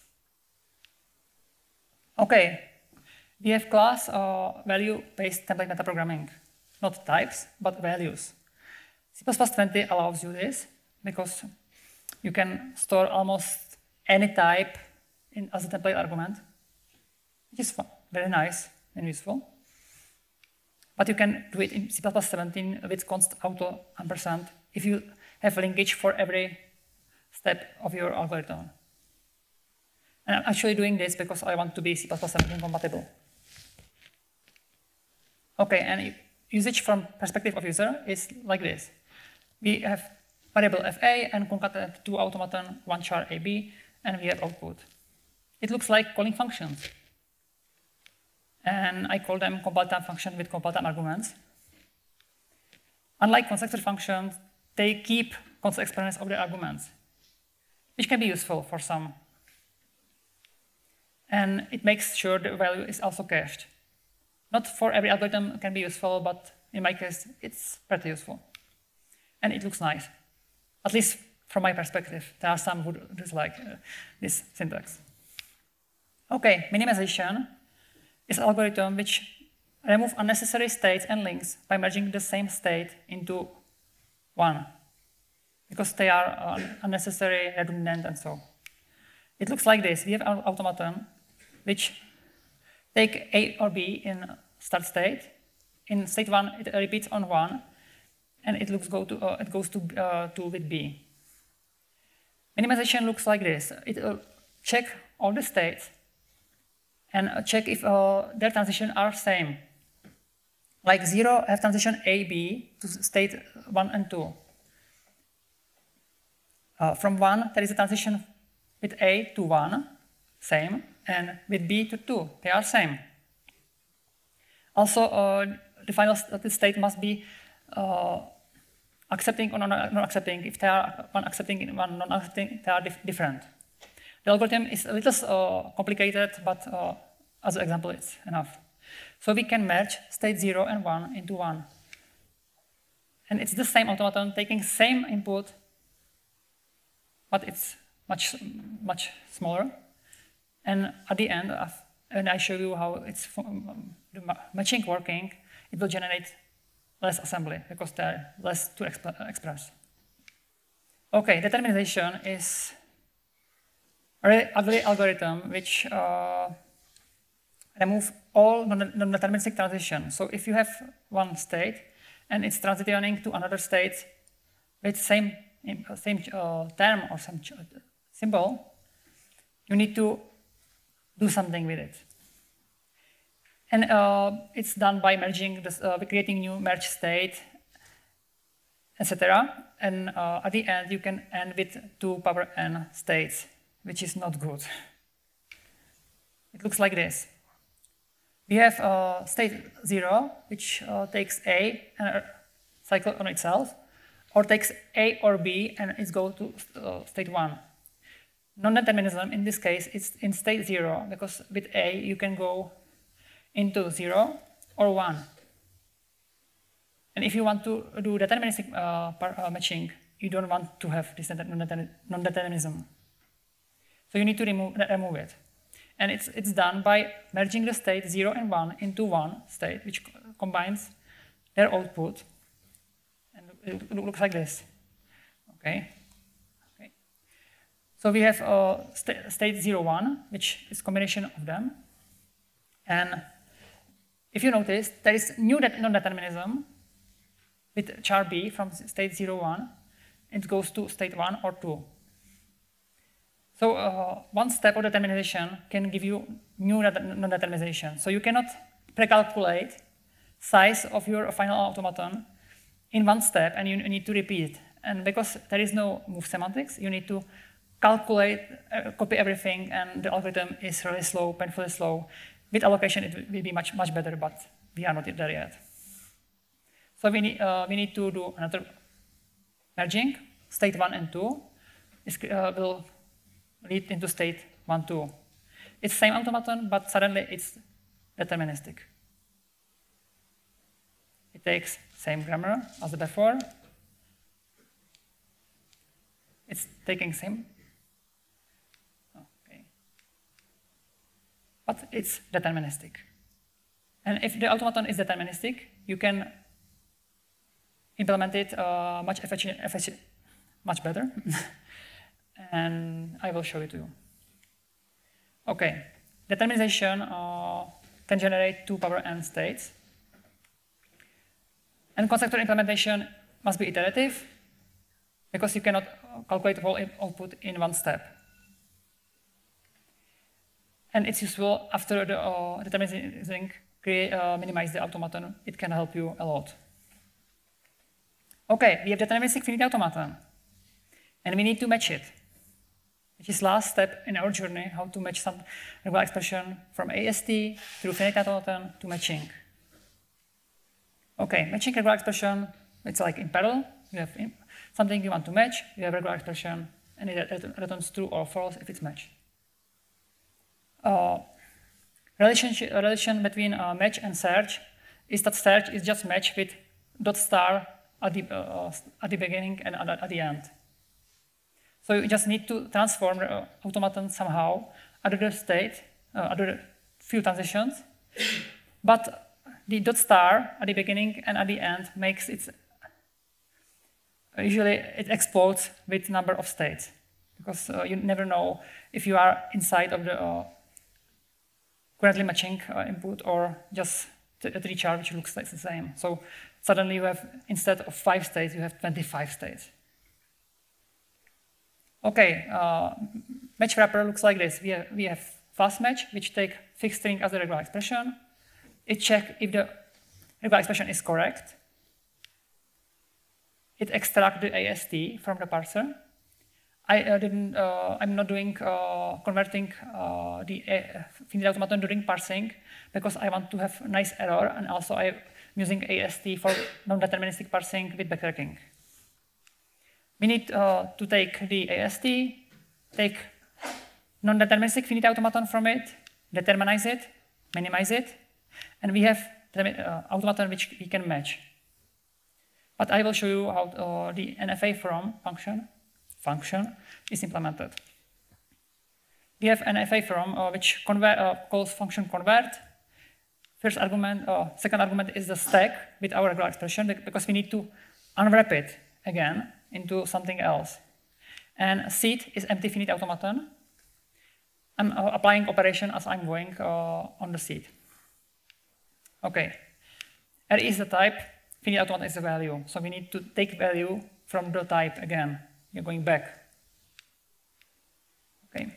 Okay, we have class value-based template metaprogramming. Not types, but values. C++20 allows you this because you can store almost any type as a template argument, which is very nice and useful. But you can do it in C++17 with const auto ampersand if you have linkage for every step of your algorithm. And I'm actually doing this because I want to be C++17 compatible. Okay, and usage from perspective of user is like this. We have variable fa and concatenate 2 automaton, 1 char ab, and we have output. It looks like calling functions. And I call them compile time function with compile time arguments. Unlike constructor functions, they keep const exponents of their arguments, which can be useful for some. And it makes sure the value is also cached. Not for every algorithm can be useful, but in my case, it's pretty useful. And it looks nice, at least from my perspective. There are some who dislike this syntax. Okay, minimization is an algorithm which removes unnecessary states and links by merging the same state into 1, because they are unnecessary, redundant, and so. It looks like this. We have an automaton which take A or B in start state. In state 1, it repeats on 1, and it goes to 2 with B. Minimization looks like this. It will check all the states and check if their transitions are same. Like 0 have transition A, B to state 1 and 2. From 1, there is a transition with A to 1, same, and with B to 2, they are same. Also, the final state must be accepting or non-accepting. If they are one accepting and one non-accepting, they are different. The algorithm is a little complicated, but as an example, it's enough. So we can merge state 0 and 1 into 1. And it's the same automaton taking same input, but it's much smaller. And at the end, and I show you how it's the matching working, it will generate less assembly because there are less to express. Okay, determinization is a really ugly algorithm which removes all non-deterministic transitions. So if you have one state and it's transitioning to another state with same term or some symbol, you need to do something with it. And it's done by merging this, creating new merge state, etc. And at the end, you can end with 2 power n states, which is not good. It looks like this. We have state 0, which takes A and cycle on itself, or takes A or B and it goes to state 1. non-determinism in this case is in state 0, because with A you can go into 0 or 1. And if you want to do deterministic matching, you don't want to have this non-determinism. So you need to remove it. And it's done by merging the state 0 and 1 into one state, which combines their output. And it looks like this. Okay. So we have state 0, 1, which is a combination of them. And if you notice, there is new non-determinism with char B from state 0, 1. It goes to state 1 or 2. So one step of determinization can give you new non-determinization. So you cannot pre-calculate size of your final automaton in one step, and you need to repeat it. And because there is no move semantics, you need to calculate, copy everything, and the algorithm is really slow, painfully slow. With allocation, it will be much better, but we are not there yet. So we need to do another merging. State 1 and 2 will lead into state 1, 2. It's same automaton, but suddenly it's deterministic. It takes same grammar as before. It's taking same. Okay. But it's deterministic. And if the automaton is deterministic, you can implement it much better. And I will show it to you. Okay, determinization can generate 2 power n states. And constructor implementation must be iterative, because you cannot calculate the whole output in one step. And it's useful after the determinizing, minimize the automaton. It can help you a lot. Okay, we have deterministic finite automaton, and we need to match it, which is last step in our journey, how to match some regular expression from AST through finite automaton to matching. Okay, matching regular expression, it's like in parallel. You have something you want to match, you have regular expression, and it returns true or false if it's matched. Relation between match and search is that search is just matched with dot star at the beginning and at the end. So you just need to transform the automaton somehow under the state, under few transitions, but the dot star at the beginning and at the end makes it, usually it explodes with number of states, because you never know if you are inside of the currently matching input or just a tree chart which looks like the same. So suddenly you have, instead of 5 states, you have 25 states. Okay, match wrapper looks like this. We have fast match, which take fixed string as the regular expression. It checks if the regular expression is correct. It extracts the AST from the parser. I'm not doing converting the finite automaton during parsing, because I want to have nice error, and also I'm using AST for non-deterministic parsing with backtracking. We need to take the AST, take non-deterministic finite automaton from it, determinize it, minimize it, and we have the automaton which we can match. But I will show you how the NFA from function is implemented. We have NFA from which calls function convert. First argument, second argument is the stack with our regular expression, because we need to unwrap it again into something else. And seed is empty finite automaton. I'm applying operation as I'm going on the seed. Okay, R is the type, finite automaton is the value. So we need to take value from the type again. You're going back. Okay.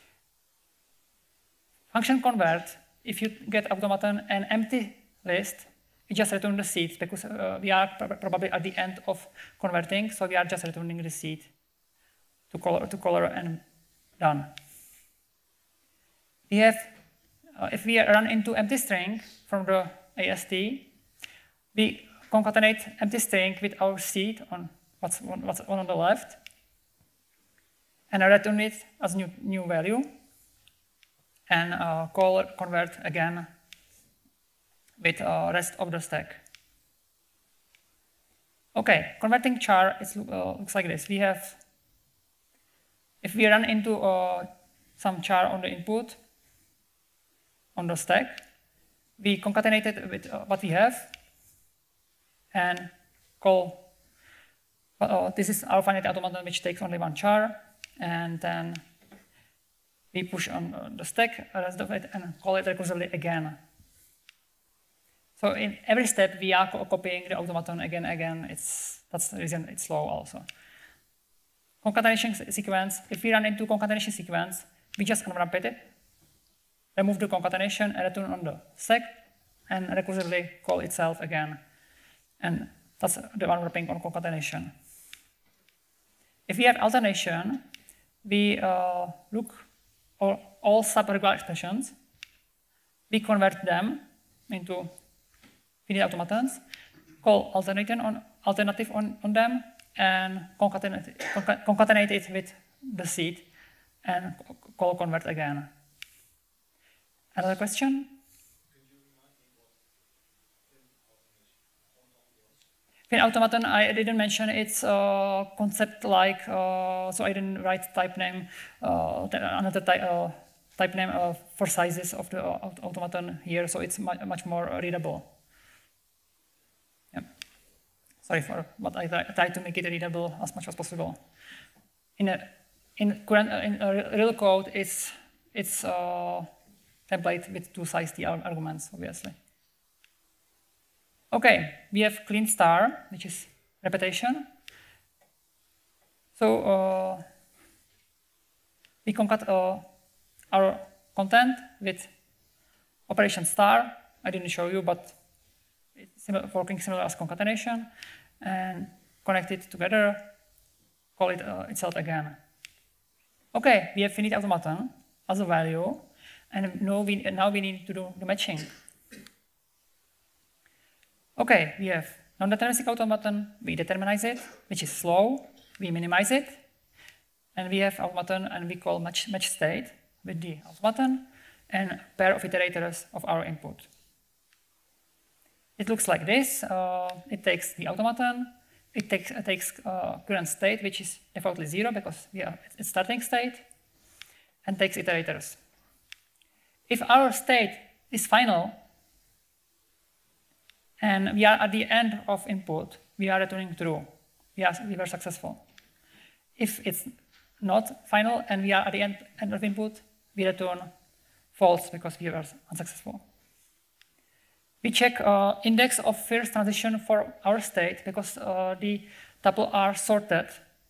Function convert, if you get automaton an empty list, we just return the seed, because we are probably at the end of converting, so we are just returning the seed to color and done. We have, if we run into empty string from the AST, we concatenate empty string with our seed on what's on the left. and return it as new value, and call convert again with rest of the stack. Okay, converting char looks like this. We have, if we run into some char on the input on the stack, we concatenate it with what we have and call, this is our finite automaton which takes only one char, and then we push on the stack, the rest of it, and call it recursively again. So in every step, we are copying the automaton again. That's the reason it's slow also. Concatenation sequence, if we run into concatenation sequence, we just unwrap it, remove the concatenation, and return on the stack, and recursively call itself again. And that's the unwrapping on concatenation. If we have alternation, we look for all sub-regular expressions, we convert them into finite automatons, call alternative on them, and concatenate it with the seed, and call convert again. Another question? Finite automaton, I didn't mention its concept like, so I didn't write type name, another type name for sizes of the automaton here, so it's much more readable. Yeah. Sorry for, but I tried to make it readable as much as possible. In real code, it's template with two size t arguments, obviously. Okay, we have clean star, which is repetition. So we concat our content with operation star. I didn't show you, but it's working similar as concatenation, and connect it together, call it itself again. Okay, we have finite automaton as a value, and now we need to do the matching. Okay, we have non-deterministic automaton, we determinize it, which is slow, we minimize it, and we have automaton, and we call match state with the automaton and pair of iterators of our input. It looks like this. It takes the automaton, it takes current state, which is defaultly 0 because it's starting state, and takes iterators. If our state is final, and we are at the end of input, we are returning true. We were successful. If it's not final and we are at the end of input, we return false because we were unsuccessful. We check index of first transition for our state because the tuples are sorted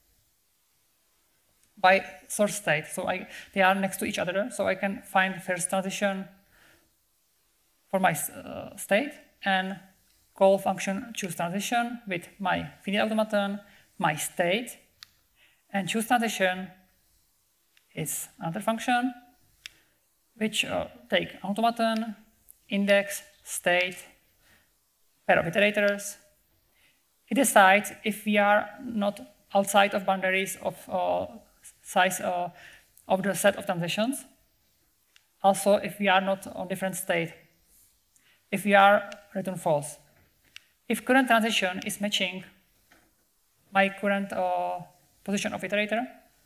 by source state. So they are next to each other, so I can find first transition for my state and call function choose transition with my finite automaton, my state, and choose transition is another function which take automaton, index, state, pair of iterators. It decides if we are not outside of boundaries of size of the set of transitions. Also, if we are not on different state. If we are, return false. If current transition is matching my current position of iterator,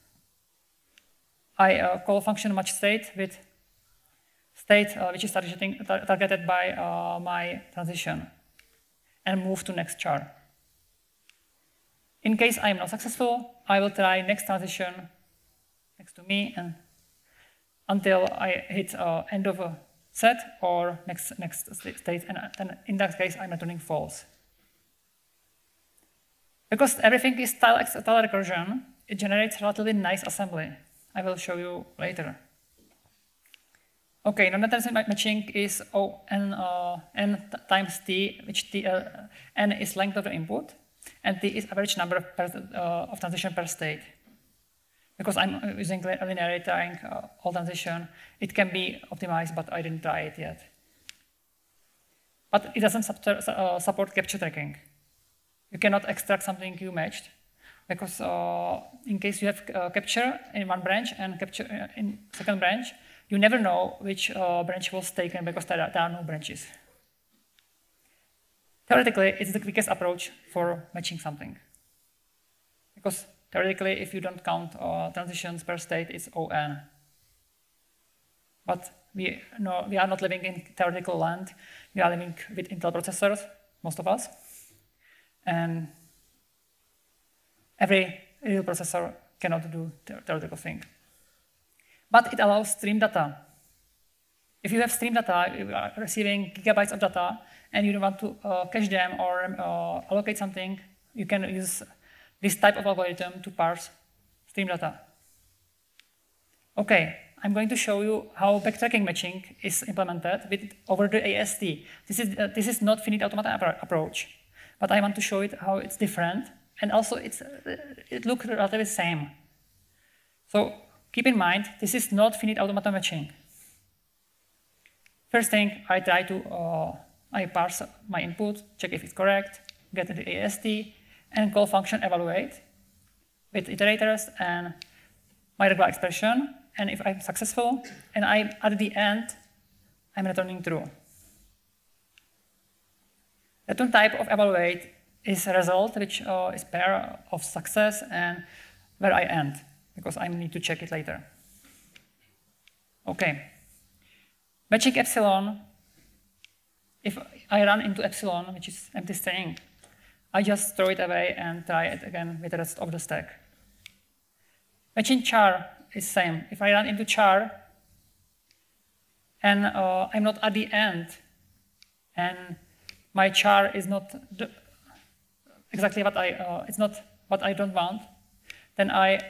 I call function match state with state which is targeted by my transition and move to next char. In case I am not successful, I will try next transition next to me and until I hit end of a set or next state, and then in that case I'm returning false. Because everything is style recursion, it generates relatively nice assembly. I will show you later. Okay, non-deterministic matching is n times t, which n is length of the input, and t is average number of transition per state. Because I'm using linear retrying all transition, it can be optimized, but I didn't try it yet. But it doesn't support capture tracking. You cannot extract something you matched, because in case you have capture in one branch and capture in second branch, you never know which branch was taken because there are no branches. Theoretically, it's the quickest approach for matching something. Because theoretically, if you don't count transitions per state, it's ON. But we are not living in theoretical land. We are living with Intel processors, most of us. And every real processor cannot do theoretical thing. But it allows stream data. If you have stream data, you are receiving gigabytes of data, and you want to cache them or allocate something, you can use this type of algorithm to parse stream data. Okay, I'm going to show you how backtracking matching is implemented over the AST. This is not finite automaton approach, but I want to show it how it's different, and also it looks relatively the same. So keep in mind, this is not finite automaton matching. First thing, I try to I parse my input, check if it's correct, get the AST, and call function evaluate with iterators and my regular expression. And if I'm successful, and at the end, I'm returning true. Return type of evaluate is a result which is pair of success and where I end, because I need to check it later. Okay. Matching epsilon, if I run into epsilon, which is empty string, I just throw it away and try it again with the rest of the stack. Matching char is same. If I run into char and I'm not at the end and my char is not exactly what it's not what I don't want, then I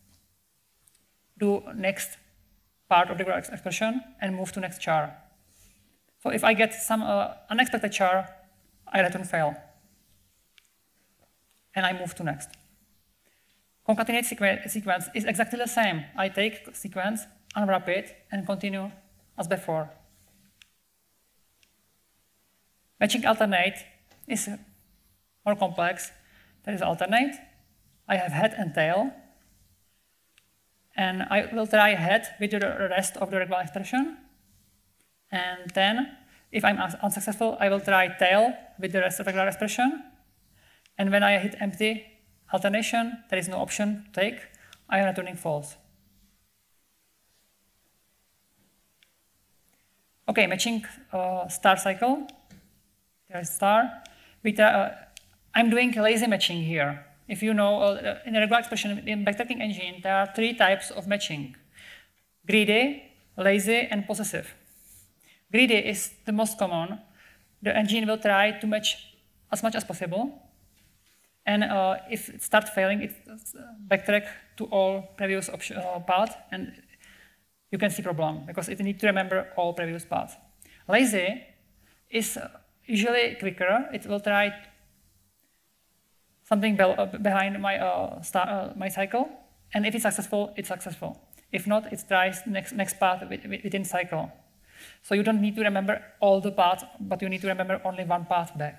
do next part of the regular expression and move to next char. So if I get some unexpected char, I return fail. And I move to next. Concatenate sequence is exactly the same. I take sequence, unwrap it, and continue as before. Matching alternate is more complex. There is alternate. I have head and tail. And I will try head with the rest of the regular expression. And then, if I'm unsuccessful, I will try tail with the rest of the regular expression. And when I hit empty alternation, there is no option to take. I am returning false. Okay, matching star cycle. There is star. I'm doing lazy matching here. If you know, in a regular expression in backtracking engine, there are 3 types of matching: greedy, lazy, and possessive. Greedy is the most common. The engine will try to match as much as possible. And if it starts failing, it backtrack to all previous paths, and you can see problem because it needs to remember all previous paths. Lazy is usually quicker. It will try something behind my cycle, and if it's successful, it's successful. If not, it tries next path within cycle. So you don't need to remember all the paths, but you need to remember only one path back.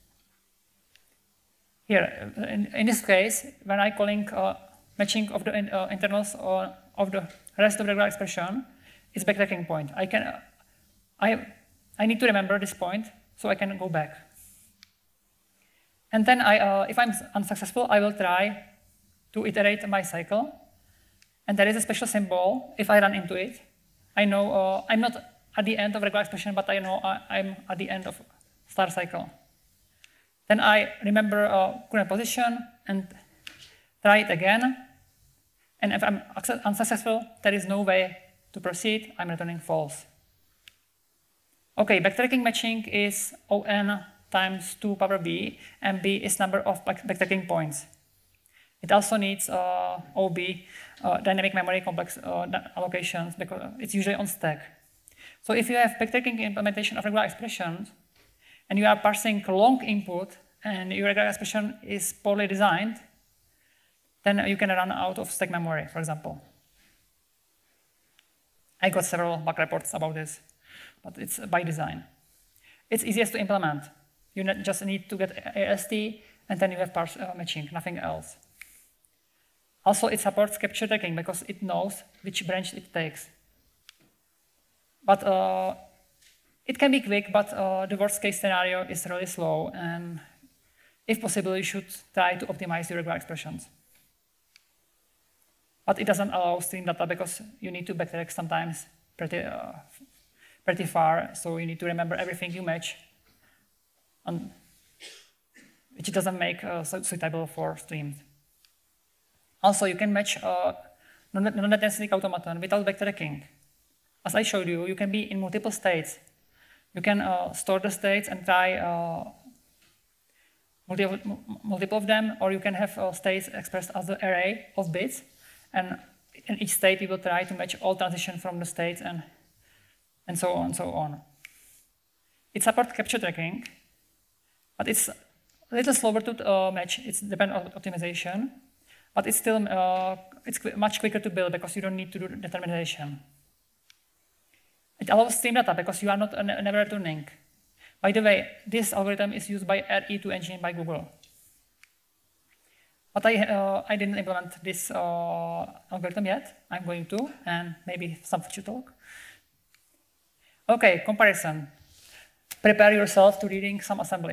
Here, in this case, when I'm calling matching of the internals of the rest of the regular expression, it's backtracking point. I need to remember this point, so I can go back. And then if I'm unsuccessful, I will try to iterate my cycle. And there is a special symbol. If I run into it, I know I'm not at the end of regular expression, but I know I'm at the end of star cycle. Then I remember current position and try it again. And if I'm unsuccessful, there is no way to proceed. I'm returning false. Okay, backtracking matching is ON times 2 power B, and B is number of backtracking points. It also needs OB, dynamic memory complex allocations, because it's usually on stack. So if you have backtracking implementation of regular expressions, and you are parsing long input, and your regular expression is poorly designed, then you can run out of stack memory, for example. I got several bug reports about this, but it's by design. It's easiest to implement. You just need to get AST, and then you have parse matching, nothing else. Also, it supports capture tracking because it knows which branch it takes. But it can be quick, but the worst case scenario is really slow. And if possible, you should try to optimize your regular expressions. But it doesn't allow stream data because you need to backtrack sometimes pretty far. So you need to remember everything you match, which doesn't make suitable for streams. Also, you can match non-deterministic automaton without backtracking. As I showed you, you can be in multiple states. You can store the states and try multiple of them, or you can have states expressed as an array of bits. And in each state, you will try to match all transitions from the states and so on and so on. It supports capture tracking, but it's a little slower to match. It depends on optimization, but it's still much quicker to build because you don't need to do determination. It allows stream data because you are not never returning. By the way, this algorithm is used by RE2 engine by Google. But I didn't implement this algorithm yet. I'm going to, and maybe some future talk. Okay, comparison. Prepare yourself to reading some assembly.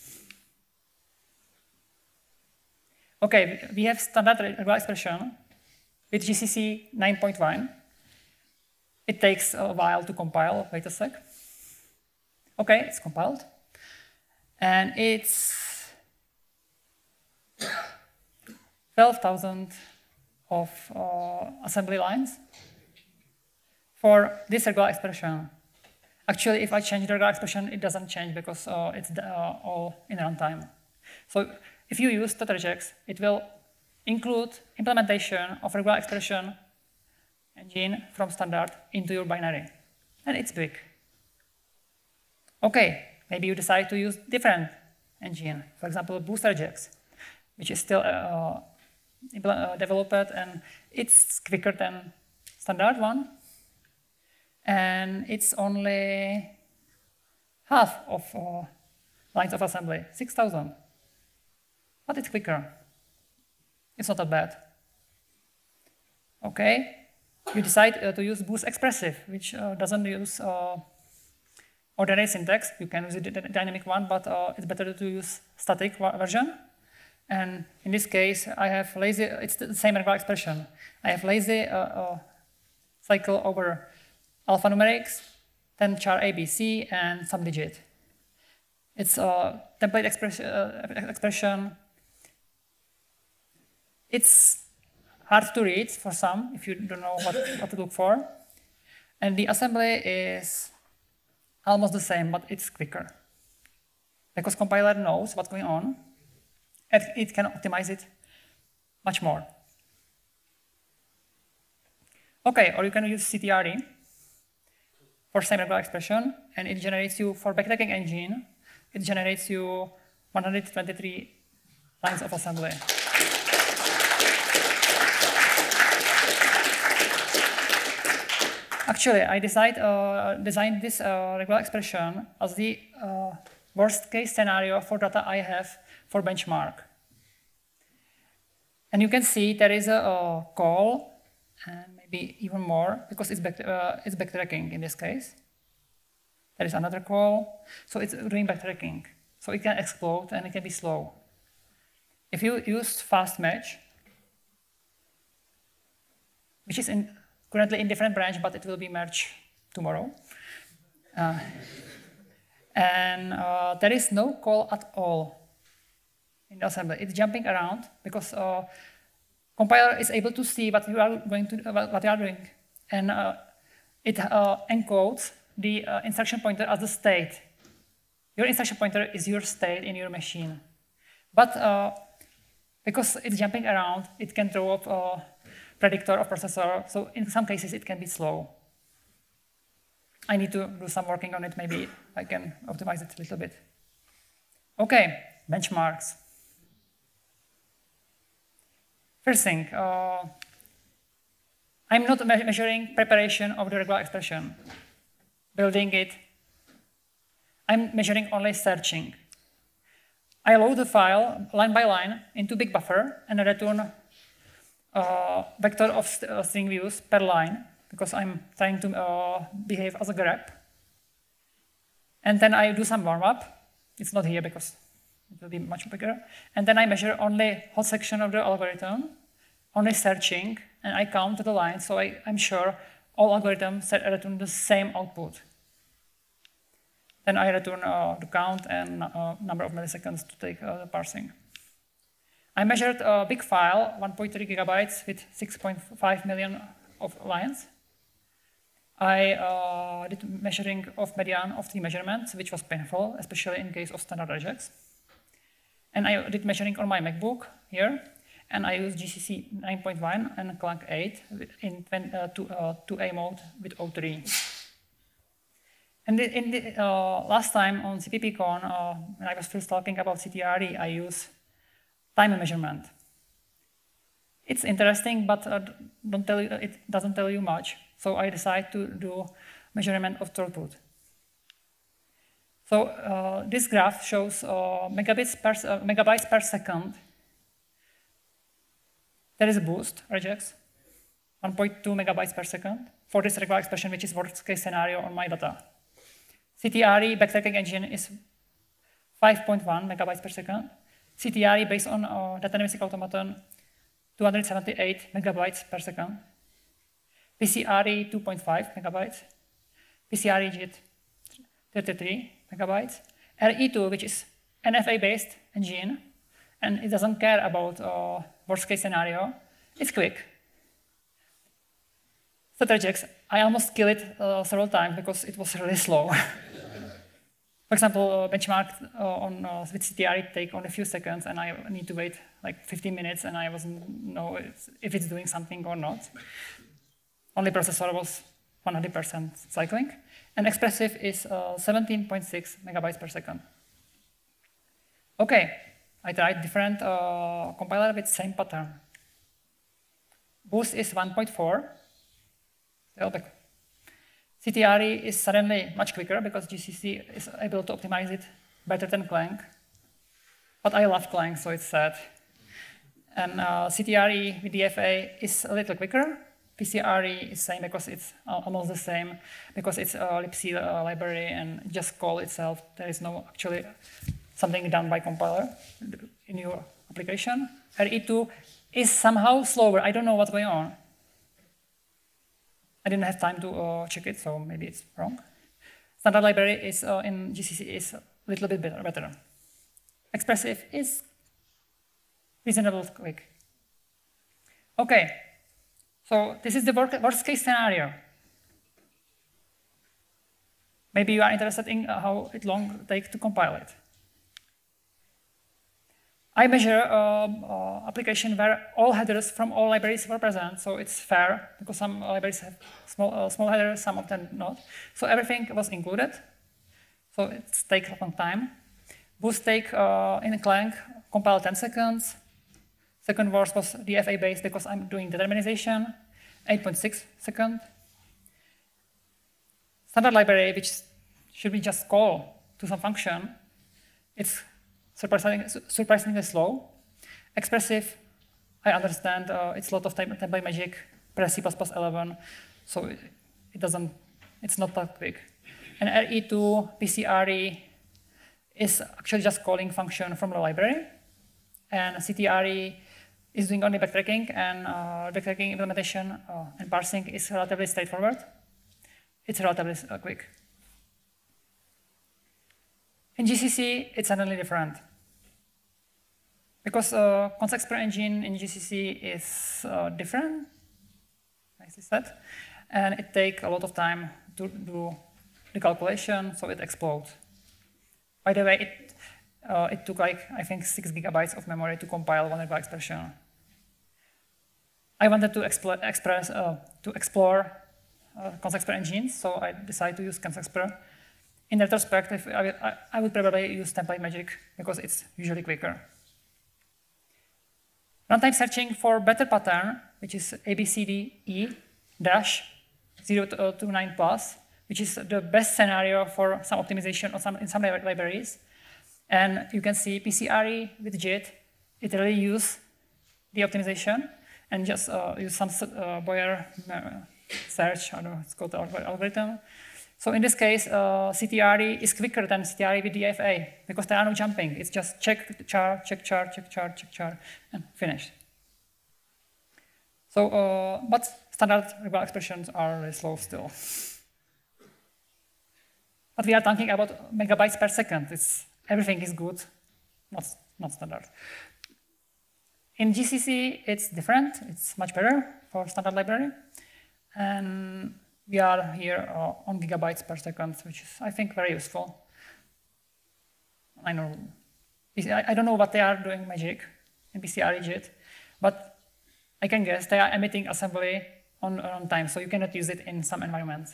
Okay, we have standard regular expression with GCC 9.1. It takes a while to compile. Wait a sec. Okay, it's compiled. And it's 12,000 of assembly lines for this regular expression. Actually, if I change the regular expression, it doesn't change because it's all in runtime. So if you use CTRE, it will include implementation of regular expression engine from standard into your binary. And it's big. Okay, maybe you decide to use different engine, for example, BoostRegex, which is still developed, and it's quicker than standard one. And it's only half of lines of assembly, 6,000. But it's quicker. It's not that bad. Okay, you decide to use Boost Expressive, which doesn't use ordinary syntax. You can use the dynamic one, but it's better to use static version. And in this case, I have lazy, it's the same regular expression. I have lazy cycle over alphanumerics, then char ABC, and some digit. It's a template expression. It's hard to read for some if you don't know what to look for. And the assembly is almost the same, but it's quicker. Because compiler knows what's going on, and it can optimize it much more. Okay, or you can use CTRE for same regular expression, and it generates you, for backtracking engine, it generates you 123 lines of assembly. Actually, I designed this regular expression as the worst case scenario for data I have for benchmark. And you can see there is a call, and maybe even more, because it's backtracking in this case. There is another call, so it's doing backtracking. So it can explode and it can be slow. If you use fast match, which is currently in different branch, but it will be merged tomorrow. There is no call at all in the assembly. It's jumping around because compiler is able to see what you are doing, and it encodes the instruction pointer as the state. Your instruction pointer is your state in your machine, but because it's jumping around, it can throw up a predictor of processor. So in some cases, it can be slow. I need to do some working on it. Maybe I can optimize it a little bit. Okay, benchmarks. First thing, I'm not measuring preparation of the regular expression, building it. I'm measuring only searching. I load the file line by line into big buffer and return vector of string views per line, because I'm trying to behave as a grep. And then I do some warm-up. It's not here because it will be much bigger. And then I measure only hot section of the algorithm, only searching, and I count the lines, so I'm sure all algorithms return the same output. Then I return the count and number of milliseconds to take the parsing. I measured a big file, 1.3 gigabytes with 6.5 million of lines. I did measuring of median of the measurements, which was painful, especially in case of standard regex. And I did measuring on my MacBook here, and I used GCC 9.1 and Clang 8 in 2A mode with O3. And in the last time on CppCon, when I was first talking about CTRE, I used time measurement. It's interesting, but it doesn't tell you much. So I decided to do measurement of throughput. So this graph shows megabytes per second. There is a boost, regex, 1.2 megabytes per second for this regular expression, which is worst case scenario on my data. CTRE backtracking engine is 5.1 megabytes per second. CTRE based on Deterministic Automaton, 278 megabytes per second. PCRE 2.5 megabytes. PCRE JIT 33 megabytes. RE2, which is NFA-based engine, and it doesn't care about worst case scenario. It's quick. CTRE, I almost killed it several times because it was really slow. For example, benchmark with CTRE take only a few seconds, and I need to wait like 15 minutes, and I wasn't know if it's doing something or not. Only processor was 100% cycling, and expressive is 17.6 megabytes per second. Okay, I tried different compiler with same pattern. Boost is 1.4. CTRE is suddenly much quicker because GCC is able to optimize it better than Clang. But I love Clang, so it's sad. And CTRE with DFA is a little quicker. PCRE is same because it's almost the same, because it's a libc library and just call itself. There is no actually something done by compiler in your application. RE2 is somehow slower. I don't know what's going on. I didn't have time to check it, so maybe it's wrong. Standard library is in GCC is a little bit better. Expressive is reasonably quick. Okay, so this is the worst case scenario. Maybe you are interested in how long it takes to compile it. I measure application where all headers from all libraries were present, so it's fair, because some libraries have small headers, some of them not. So everything was included, so it takes a long time. Boost take in Clang, compile 10 seconds. Second worst was DFA based because I'm doing determinization, 8.6 seconds. Standard library, which should be just call to some function, it's surprisingly slow. Expressive, I understand it's a lot of template magic, press C++11, so it's not that quick. And RE2, PCRE is actually just calling function from the library. And CTRE is doing only backtracking, and backtracking implementation and parsing is relatively straightforward. It's relatively quick. In GCC, it's suddenly different. Because context per engine in GCC is different, nicely said, and it takes a lot of time to do the calculation, so it explodes. By the way, it took like, I think, 6 gigabytes of memory to compile one regular expression. I wanted to explore context per engines, so I decided to use context per. In retrospect, I would probably use template magic because it's usually quicker. Runtime searching for better pattern, which is ABCDE-029+, which is the best scenario for some optimization in some libraries. And you can see PCRE with JIT, it really uses the optimization. and just use some Boyer search, I don't know, it's called the algorithm. So in this case, CTRE is quicker than CTRE with DFA because there are no jumping. It's just check the char, check char, check char, check char, and finish. So, but standard regular expressions are really slow still. But we are talking about megabytes per second. Everything is good, not standard. In GCC, it's different. It's much better for standard library. And we are here on gigabytes per second, which is, I think, very useful. I don't know what they are doing magic in BCRE-JIT, but I can guess they are emitting assembly on time, so you cannot use it in some environments.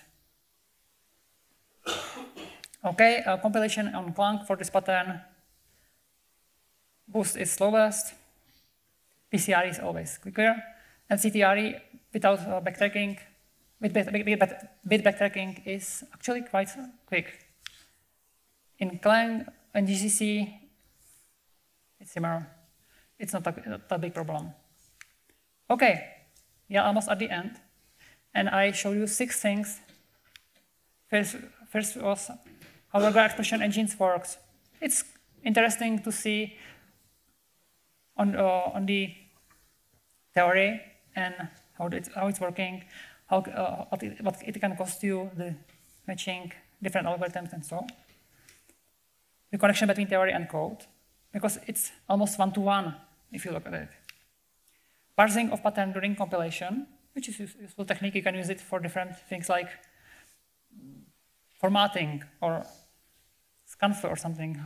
Okay, compilation on Clang for this pattern. Boost is slowest. PCRE is always quicker. And CTRE without backtracking, with backtracking is actually quite quick. In Clang and GCC, it's similar. It's not a big problem. Okay, we are almost at the end. And I show you 6 things. First was how regular expression engines works. It's interesting to see on the theory and how it's working, what it can cost you, the matching different algorithms and so on. The connection between theory and code, because it's almost one-to-one if you look at it. Parsing of pattern during compilation, which is a useful technique. You can use it for different things like formatting or scanf or something.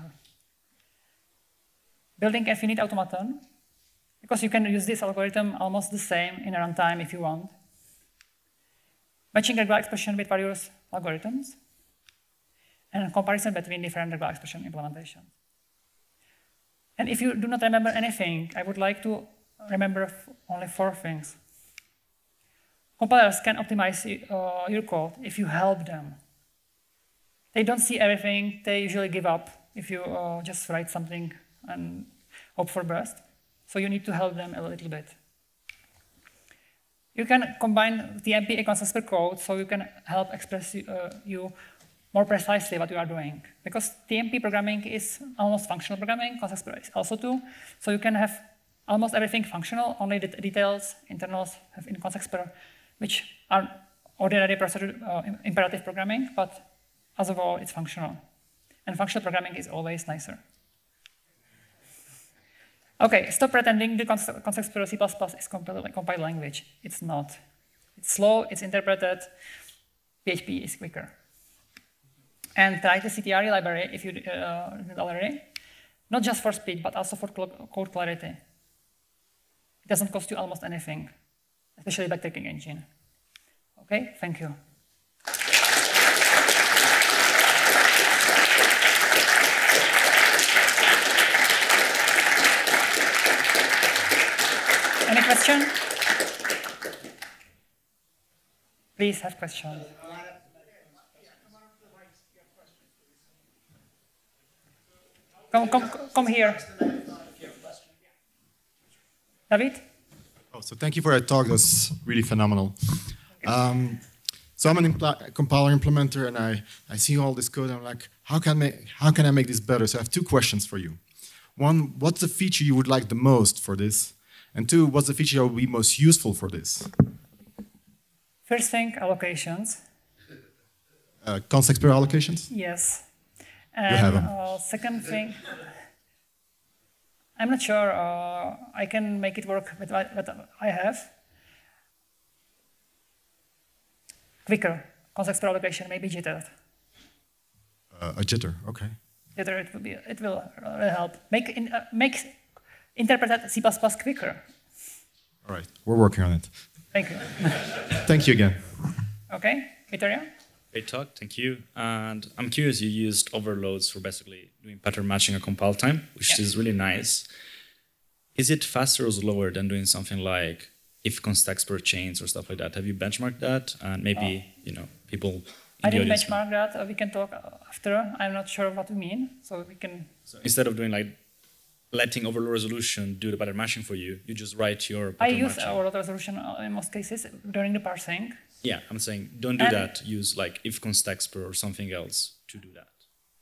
Building a finite automaton, because you can use this algorithm almost the same in a runtime if you want. Matching regular expression with various algorithms. And comparison between different regular expression implementations. And if you do not remember anything, I would like to remember only 4 things. Compilers can optimize your code if you help them. They don't see everything. They usually give up if you just write something and hope for best. So you need to help them a little bit. You can combine TMP and concept code so you can help express you more precisely what you are doing. Because TMP programming is almost functional programming, concept is also too. So you can have almost everything functional, only the details, internals have in concept, which are ordinary imperative programming, but as of all, it's functional. And functional programming is always nicer. Okay, stop pretending the concept C++ is compiled language. It's not. It's slow, it's interpreted. PHP is quicker. And try the CTRE library if you did already. Not just for speed, but also for code clarity. It doesn't cost you almost anything, especially backtracking engine. Okay, thank you. Any question? Please have questions. Come here. David? Oh, so thank you for that talk. That's really phenomenal. So I'm a compiler implementer, and I see all this code, and I'm like, how can I make this better? So I have 2 questions for you. 1, what's the feature you would like the most for this? And 2, what's the feature that would be most useful for this? First thing, allocations. Context pair allocations? Yes. You have them. Second thing, I'm not sure I can make it work with what I have. Quicker context pair allocation, maybe jitter. A jitter, okay. Jitter, it will help. Make interpreted C++ quicker. All right, we're working on it. Thank you. Thank you again. Okay, Vittorio? Great talk, thank you. And I'm curious, you used overloads for basically doing pattern matching at compile time, which is really nice. Is it faster or slower than doing something like if context per chains or stuff like that? Have you benchmarked that? And maybe, people I didn't benchmark that. We can talk after. I'm not sure what you mean, so we can. So instead of doing like letting overload resolution do the pattern matching for you. You just write your I pattern use matching. overload resolution in most cases during the parsing. Yeah, I'm saying don't do that. Use like if const expr or something else to do that.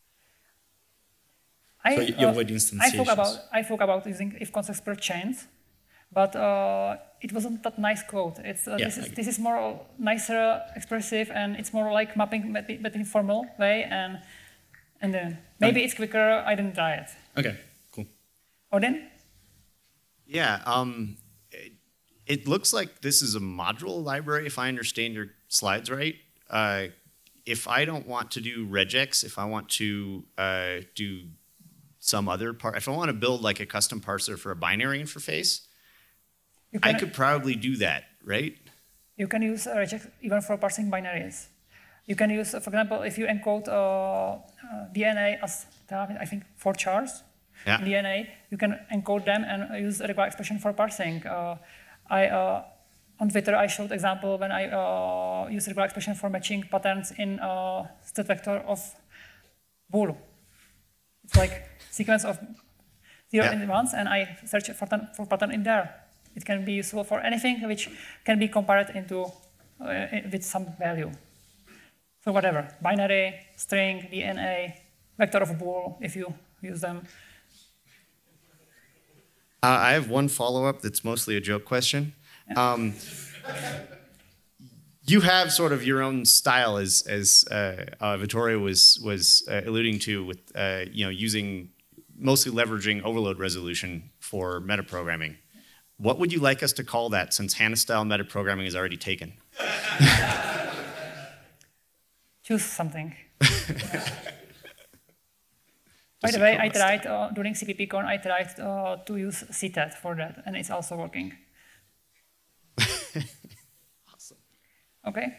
So you avoid instantiations. I thought about using if const expr chains, but it wasn't that nice code. It's this is more nicer, expressive, and it's more like mapping but in formal way, and then maybe it's quicker. I didn't try it. Okay, cool. Odin? Yeah, it looks like this is a module library, if I understand your slides right. If I don't want to do regex, if I want to do some other part, if I want to build like a custom parser for a binary interface, I could probably do that, right? You can use regex even for parsing binaries. You can use, for example, if you encode DNA as, I think, 4 chars in DNA, you can encode them and use a regular expression for parsing. On Twitter, I showed example when I use regular expression for matching patterns in state vector of bool. It's like sequence of 0 and 1s, and I search for pattern in there. It can be useful for anything which can be compared into with some value. So whatever, binary, string, DNA, vector of bool, if you use them. I have one follow-up that's mostly a joke question. Yeah. You have sort of your own style, as Vittorio was alluding to, with using mostly leveraging overload resolution for metaprogramming. What would you like us to call that, since Hana-style metaprogramming is already taken? Choose something. By the way, I tried during CppCon. I tried to use CTET for that, and it's also working. Awesome. Okay.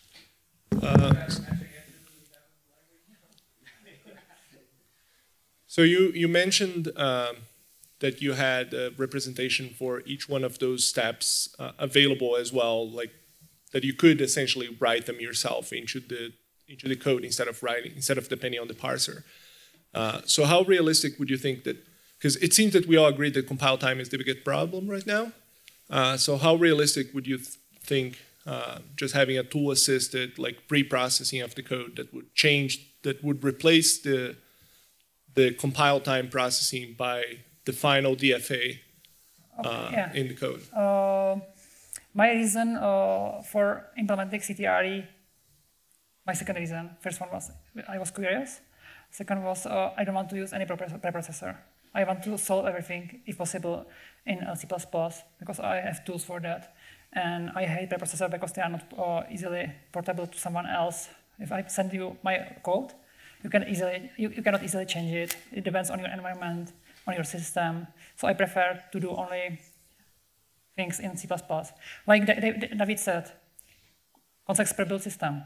So you mentioned that you had a representation for each one of those steps available as well, like that you could essentially write them yourself into the code instead of depending on the parser. So how realistic would you think that? Because it seems that we all agree that compile time is the biggest problem right now. So how realistic would you think just having a tool-assisted like pre-processing of the code that would replace the compile time processing by the final DFA in the code? My reason for implementing CTRE, my second reason, first one was I was curious. Second was I don't want to use any preprocessor. I want to solve everything, if possible, in C++ because I have tools for that. And I hate preprocessor because they are not easily portable to someone else. If I send you my code, you cannot easily change it. It depends on your environment, on your system. So I prefer to do only things in C++. Like David said, context per build system.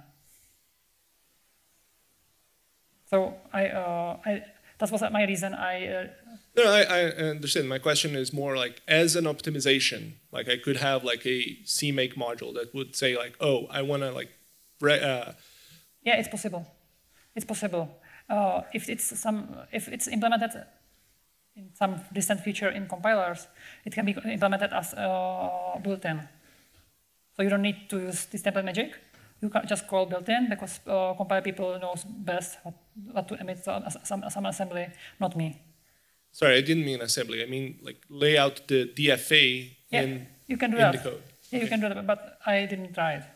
So that was my reason. No, I understand. My question is more like as an optimization. Like I could have like a CMake module that would say like, oh, I want to like. Yeah, it's possible. It's possible. If it's implemented in some distant feature in compilers, it can be implemented as built-in. So you don't need to use this template magic. You can just call built-in because compile people knows best what to emit some assembly, not me. Sorry, I didn't mean assembly. I mean like lay out the DFA in the code. Yeah, you can do that, but I didn't try it.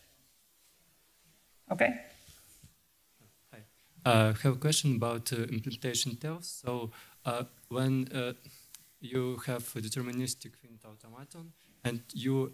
Okay. I have a question about implementation tools. So when you have a deterministic finite automaton and you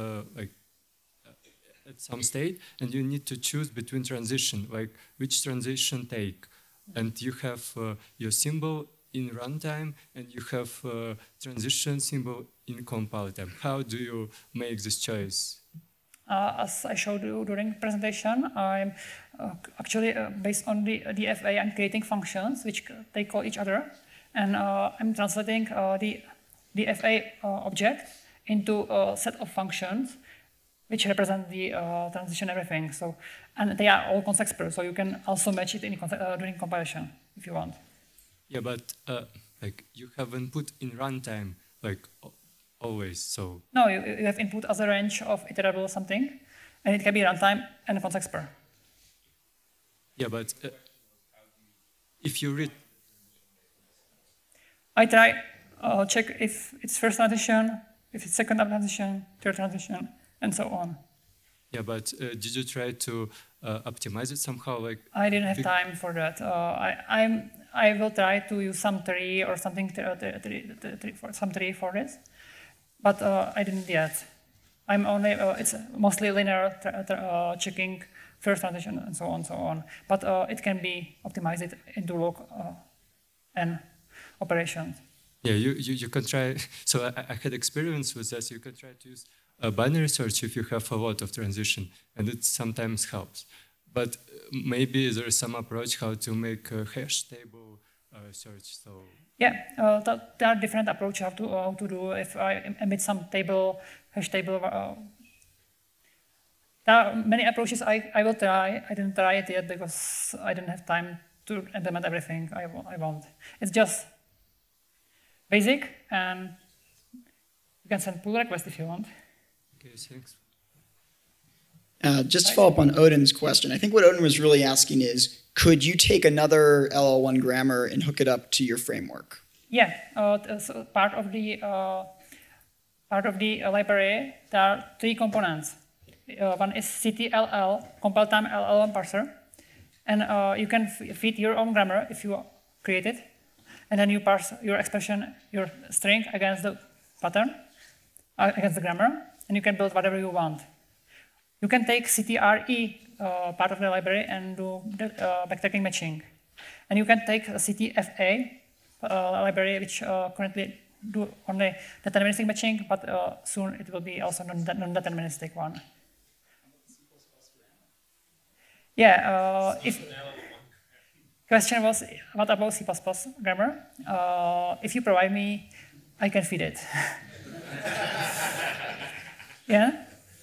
at some state and you need to choose between transition, like which transition take, and you have your symbol in runtime and you have transition symbol in compile time. How do you make this choice? As I showed you during the presentation, I'm actually based on the DFA, I'm creating functions which they call each other, and I'm translating the DFA object into a set of functions which represent the transition everything. So, and they are all context per, so you can also match it in during compilation if you want. Yeah, but like you have input in runtime, like always. So no, you have input as a range of iterable something, and it can be runtime and context per. yeah, but if you read, I try check if it's first transition, if it's second transition, third transition, and so on. yeah, but did you try to optimize it somehow? Like I didn't have time for that. I will try to use some tree or something some tree for this, but I didn't yet. I'm only it's mostly linear checking first transition and so on. But it can be optimized into log and operations. yeah, you can try. So I had experience with this. You can try to use a binary search if you have a lot of transition, and it sometimes helps. But maybe there is some approach how to make a hash table search. So yeah, there are different approaches how to do. If I emit some table, hash table. There are many approaches I will try. I didn't try it yet because I didn't have time to implement everything I want. It's just basic, and you can send pull request if you want. okay, thanks. Just to follow up on Odin's question, I think what Odin was really asking is, could you take another LL1 grammar and hook it up to your framework? Yeah, so part of the library, there are 3 components. One is CTLL, compile time LL1 parser, and you can feed your own grammar if you create it, and then you parse your expression, your string against the pattern, against the grammar, and you can build whatever you want. You can take CTRE part of the library and do the backtracking matching, and you can take a CTFA library, which currently do only deterministic matching, but soon it will be also non-deterministic one. Yeah, if question was, what about C++ grammar? If you provide me, I can feed it. Yeah?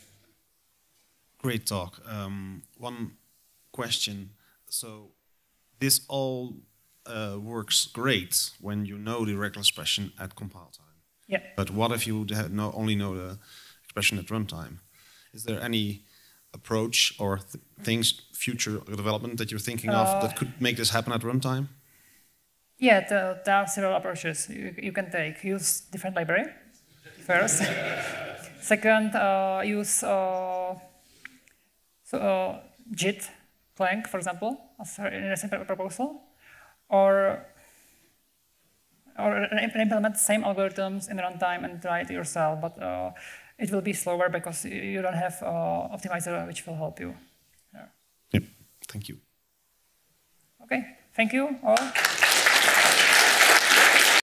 Great talk. One question. So this all works great when you know the regular expression at compile time. Yeah. But what if you only know the expression at runtime? Is there any approach or things, future development that you're thinking of that could make this happen at runtime? Yeah, there are several approaches you can take. Use different library first. Second, use JIT Clang, for example, as a recent proposal, or implement the same algorithms in runtime and try it yourself, but it will be slower because you don't have optimizer which will help you. Yep, thank you. Okay, thank you all.